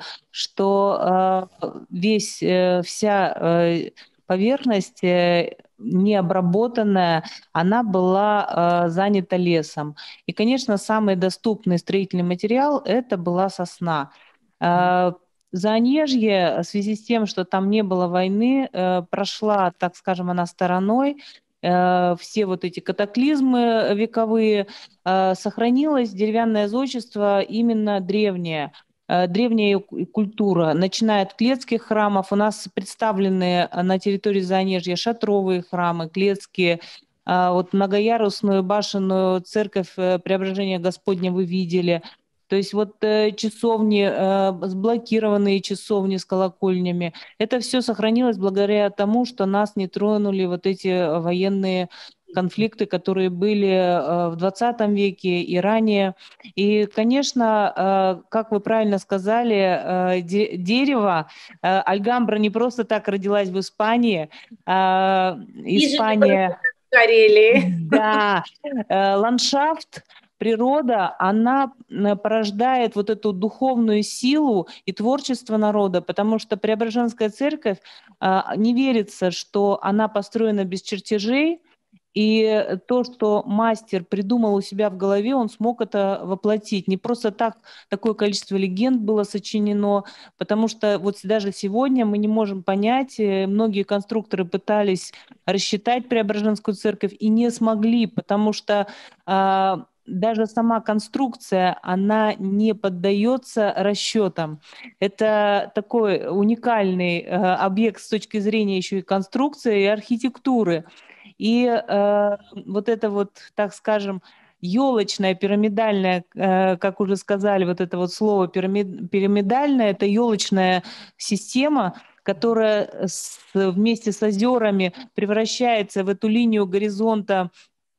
что э, весь, э, вся э, поверхность э, необработанная, она была э, занята лесом. И, конечно, самый доступный строительный материал – это была сосна. Э, Заонежье, в связи с тем, что там не было войны, э, прошла, так скажем, она стороной, э, все вот эти катаклизмы вековые, э, сохранилось деревянное зодчество именно древнее. Древняя культура, начиная от клетских храмов, у нас представлены на территории Заонежья шатровые храмы, клетские, вот многоярусную башенную церковь Преображения Господня вы видели. То есть вот часовни, сблокированные часовни с колокольнями, это все сохранилось благодаря тому, что нас не тронули вот эти военные конфликты, которые были в двадцатом веке и ранее. И, конечно, как вы правильно сказали, дерево, Альгамбра не просто так родилась в Испании. Испания... В Карелии. Да, ландшафт, природа, она порождает вот эту духовную силу и творчество народа, потому что Преображенская церковь, не верится, что она построена без чертежей, и то, что мастер придумал у себя в голове, он смог это воплотить. Не просто так такое количество легенд было сочинено, потому что вот даже сегодня мы не можем понять, многие конструкторы пытались рассчитать Преображенскую церковь и не смогли, потому что а, даже сама конструкция, она не поддается расчетам. Это такой уникальный э, объект с точки зрения еще и конструкции, и архитектуры. И э, вот это вот, так скажем, елочная, пирамидальная, э, как уже сказали, вот это вот слово пирамид, пирамидальная, это елочная система, которая с, вместе с озерами превращается в эту линию горизонта,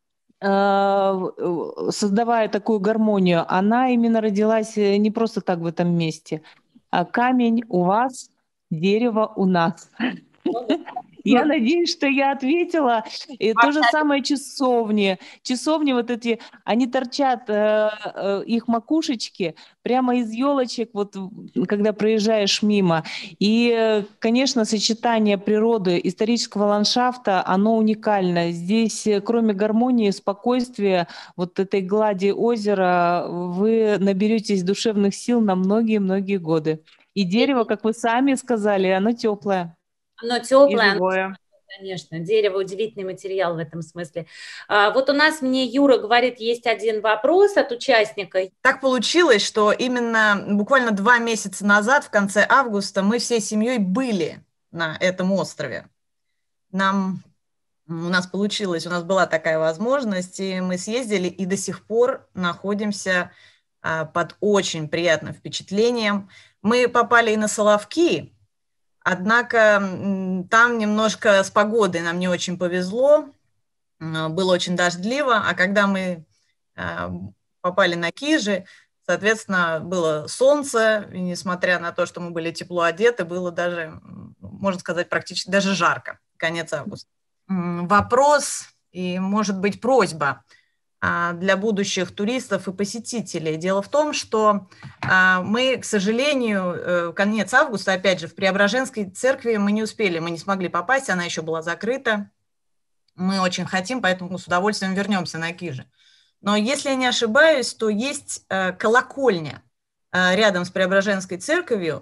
создавая такую гармонию. Она именно родилась не просто так в этом месте. А камень у вас, дерево у нас. Я надеюсь, что я ответила. И то же самое часовни. Часовни вот эти, они торчат, э, э, их макушечки прямо из елочек, вот когда проезжаешь мимо. И, конечно, сочетание природы, исторического ландшафта, оно уникально. Здесь, кроме гармонии, спокойствия, вот этой глади озера, вы наберетесь душевных сил на многие-многие годы. И дерево, как вы сами сказали, оно теплое. Оно теплое, оно Конечно, дерево – удивительный материал в этом смысле. А, вот у нас мне Юра говорит, есть один вопрос от участника. Так получилось, что именно буквально два месяца назад, в конце августа, мы всей семьей были на этом острове. Нам, у нас получилось, у нас была такая возможность, и мы съездили, и до сих пор находимся а, под очень приятным впечатлением. Мы попали и на Соловки. Однако там немножко с погодой нам не очень повезло, было очень дождливо, а когда мы попали на Кижи, соответственно, было солнце, и несмотря на то, что мы были тепло одеты, было даже, можно сказать, практически даже жарко, конец августа. Вопрос и, может быть, просьба для будущих туристов и посетителей. Дело в том, что мы, к сожалению, конец августа, опять же, в Преображенской церкви мы не успели, мы не смогли попасть, она еще была закрыта. Мы очень хотим, поэтому с удовольствием вернемся на Кижи. Но если я не ошибаюсь, то есть колокольня рядом с Преображенской церковью,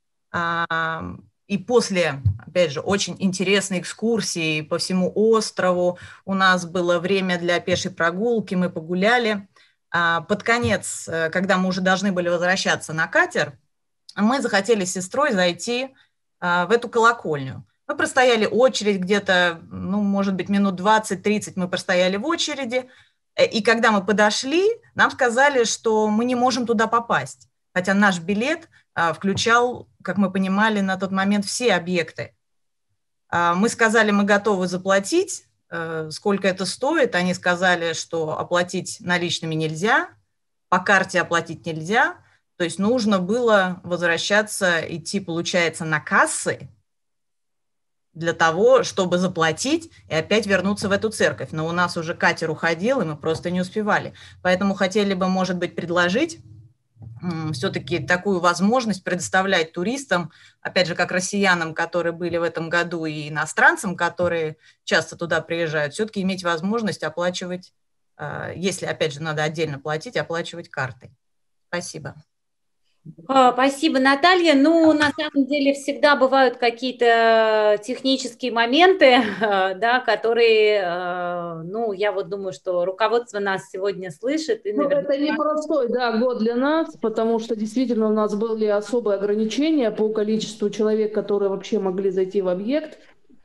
и после, опять же, очень интересной экскурсии по всему острову у нас было время для пешей прогулки, мы погуляли. Под конец, когда мы уже должны были возвращаться на катер, мы захотели с сестрой зайти в эту колокольню. Мы простояли очередь где-то, ну, может быть, минут двадцать-тридцать мы простояли в очереди, и когда мы подошли, нам сказали, что мы не можем туда попасть, хотя наш билет включал, как мы понимали, на тот момент все объекты. Мы сказали, мы готовы заплатить, сколько это стоит. Они сказали, что оплатить наличными нельзя, по карте оплатить нельзя. То есть нужно было возвращаться, идти, получается, на кассы для того, чтобы заплатить и опять вернуться в эту церковь. Но у нас уже катер уходил, и мы просто не успевали. Поэтому хотели бы, может быть, предложить все-таки такую возможность предоставлять туристам, опять же, как россиянам, которые были в этом году, и иностранцам, которые часто туда приезжают, все-таки иметь возможность оплачивать, если, опять же, надо отдельно платить, оплачивать картой. Спасибо. Спасибо, Наталья. Ну, на самом деле, всегда бывают какие-то технические моменты, да, которые, ну, я вот думаю, что руководство нас сегодня слышит. И наверняка... Ну, это непростой, да, год для нас, потому что действительно у нас были особые ограничения по количеству человек, которые вообще могли зайти в объект.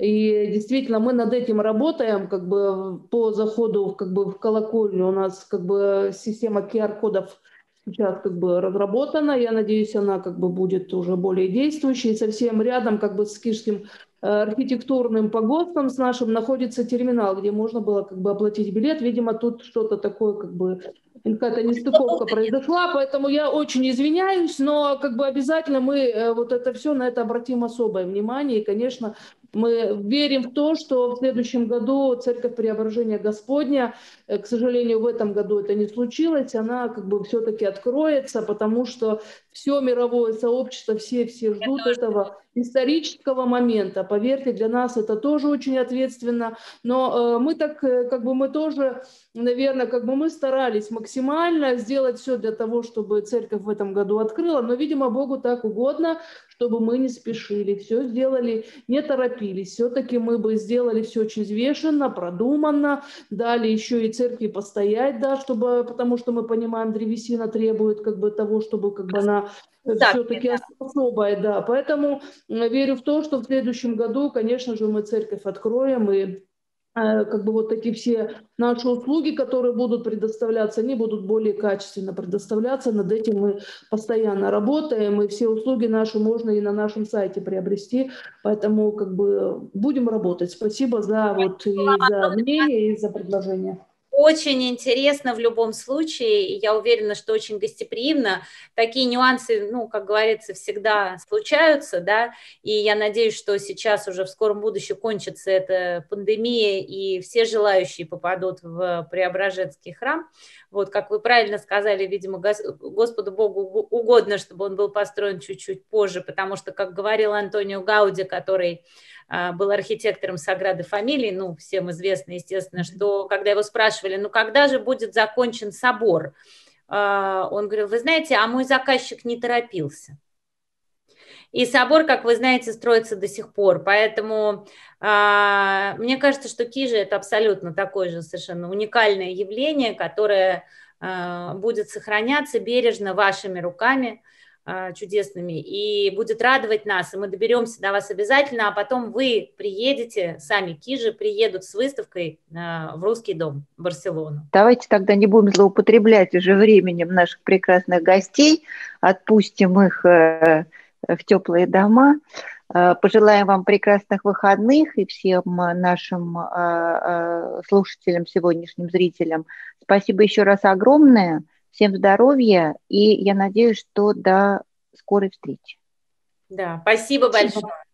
И действительно мы над этим работаем, как бы по заходу как бы в колокольню у нас как бы система ку ар-кодов сейчас как бы разработана, я надеюсь, она как бы будет уже более действующей. Совсем рядом как бы с Кижским архитектурным погостом с нашим находится терминал, где можно было как бы оплатить билет. Видимо, тут что-то такое как бы какая-то нестыковка произошла, поэтому я очень извиняюсь, но как бы обязательно мы вот это все на это обратим особое внимание. И, конечно, мы верим в то, что в следующем году Церковь Преображения Господня, к сожалению, в этом году это не случилось, она как бы все-таки откроется, потому что все мировое сообщество, все, все ждут этого исторического момента. Поверьте, для нас это тоже очень ответственно, но э, мы так, э, как бы мы тоже, наверное, как бы мы старались максимально сделать все для того, чтобы церковь в этом году открыла, но, видимо, Богу так угодно, чтобы мы не спешили, все сделали, не торопились. Все-таки мы бы сделали все очень взвешенно, продуманно, дали еще и церкви постоять, да, чтобы, потому что мы понимаем, древесина требует как бы того, чтобы как бы она да, все-таки да. особая, да. Поэтому верю в то, что в следующем году, конечно же, мы церковь откроем и как бы вот такие все наши услуги, которые будут предоставляться, они будут более качественно предоставляться. Над этим мы постоянно работаем, и все услуги наши можно и на нашем сайте приобрести. Поэтому как бы будем работать. Спасибо за, вот, и за мнение, и за предложение. Очень интересно в любом случае, и я уверена, что очень гостеприимно. Такие нюансы, ну, как говорится, всегда случаются, да, и я надеюсь, что сейчас уже в скором будущем кончится эта пандемия, и все желающие попадут в Преображенский храм. Вот, как вы правильно сказали, видимо, Господу Богу угодно, чтобы он был построен чуть-чуть позже, потому что, как говорил Антонио Гауди, который был архитектором Саграды Фамилии, ну, всем известно, естественно, что когда его спрашивали, ну, когда же будет закончен собор, он говорил, вы знаете, а мой заказчик не торопился. И собор, как вы знаете, строится до сих пор. Поэтому э, мне кажется, что Кижи – это абсолютно такое же совершенно уникальное явление, которое э, будет сохраняться бережно вашими руками э, чудесными и будет радовать нас. И мы доберемся до вас обязательно, а потом вы приедете, сами Кижи приедут с выставкой э, в Русский дом в Барселону. Давайте тогда не будем злоупотреблять уже временем наших прекрасных гостей, отпустим их э, в теплые дома. Пожелаем вам прекрасных выходных и всем нашим слушателям, сегодняшним зрителям. Спасибо еще раз огромное. Всем здоровья и я надеюсь, что до скорой встречи. Да, спасибо большое.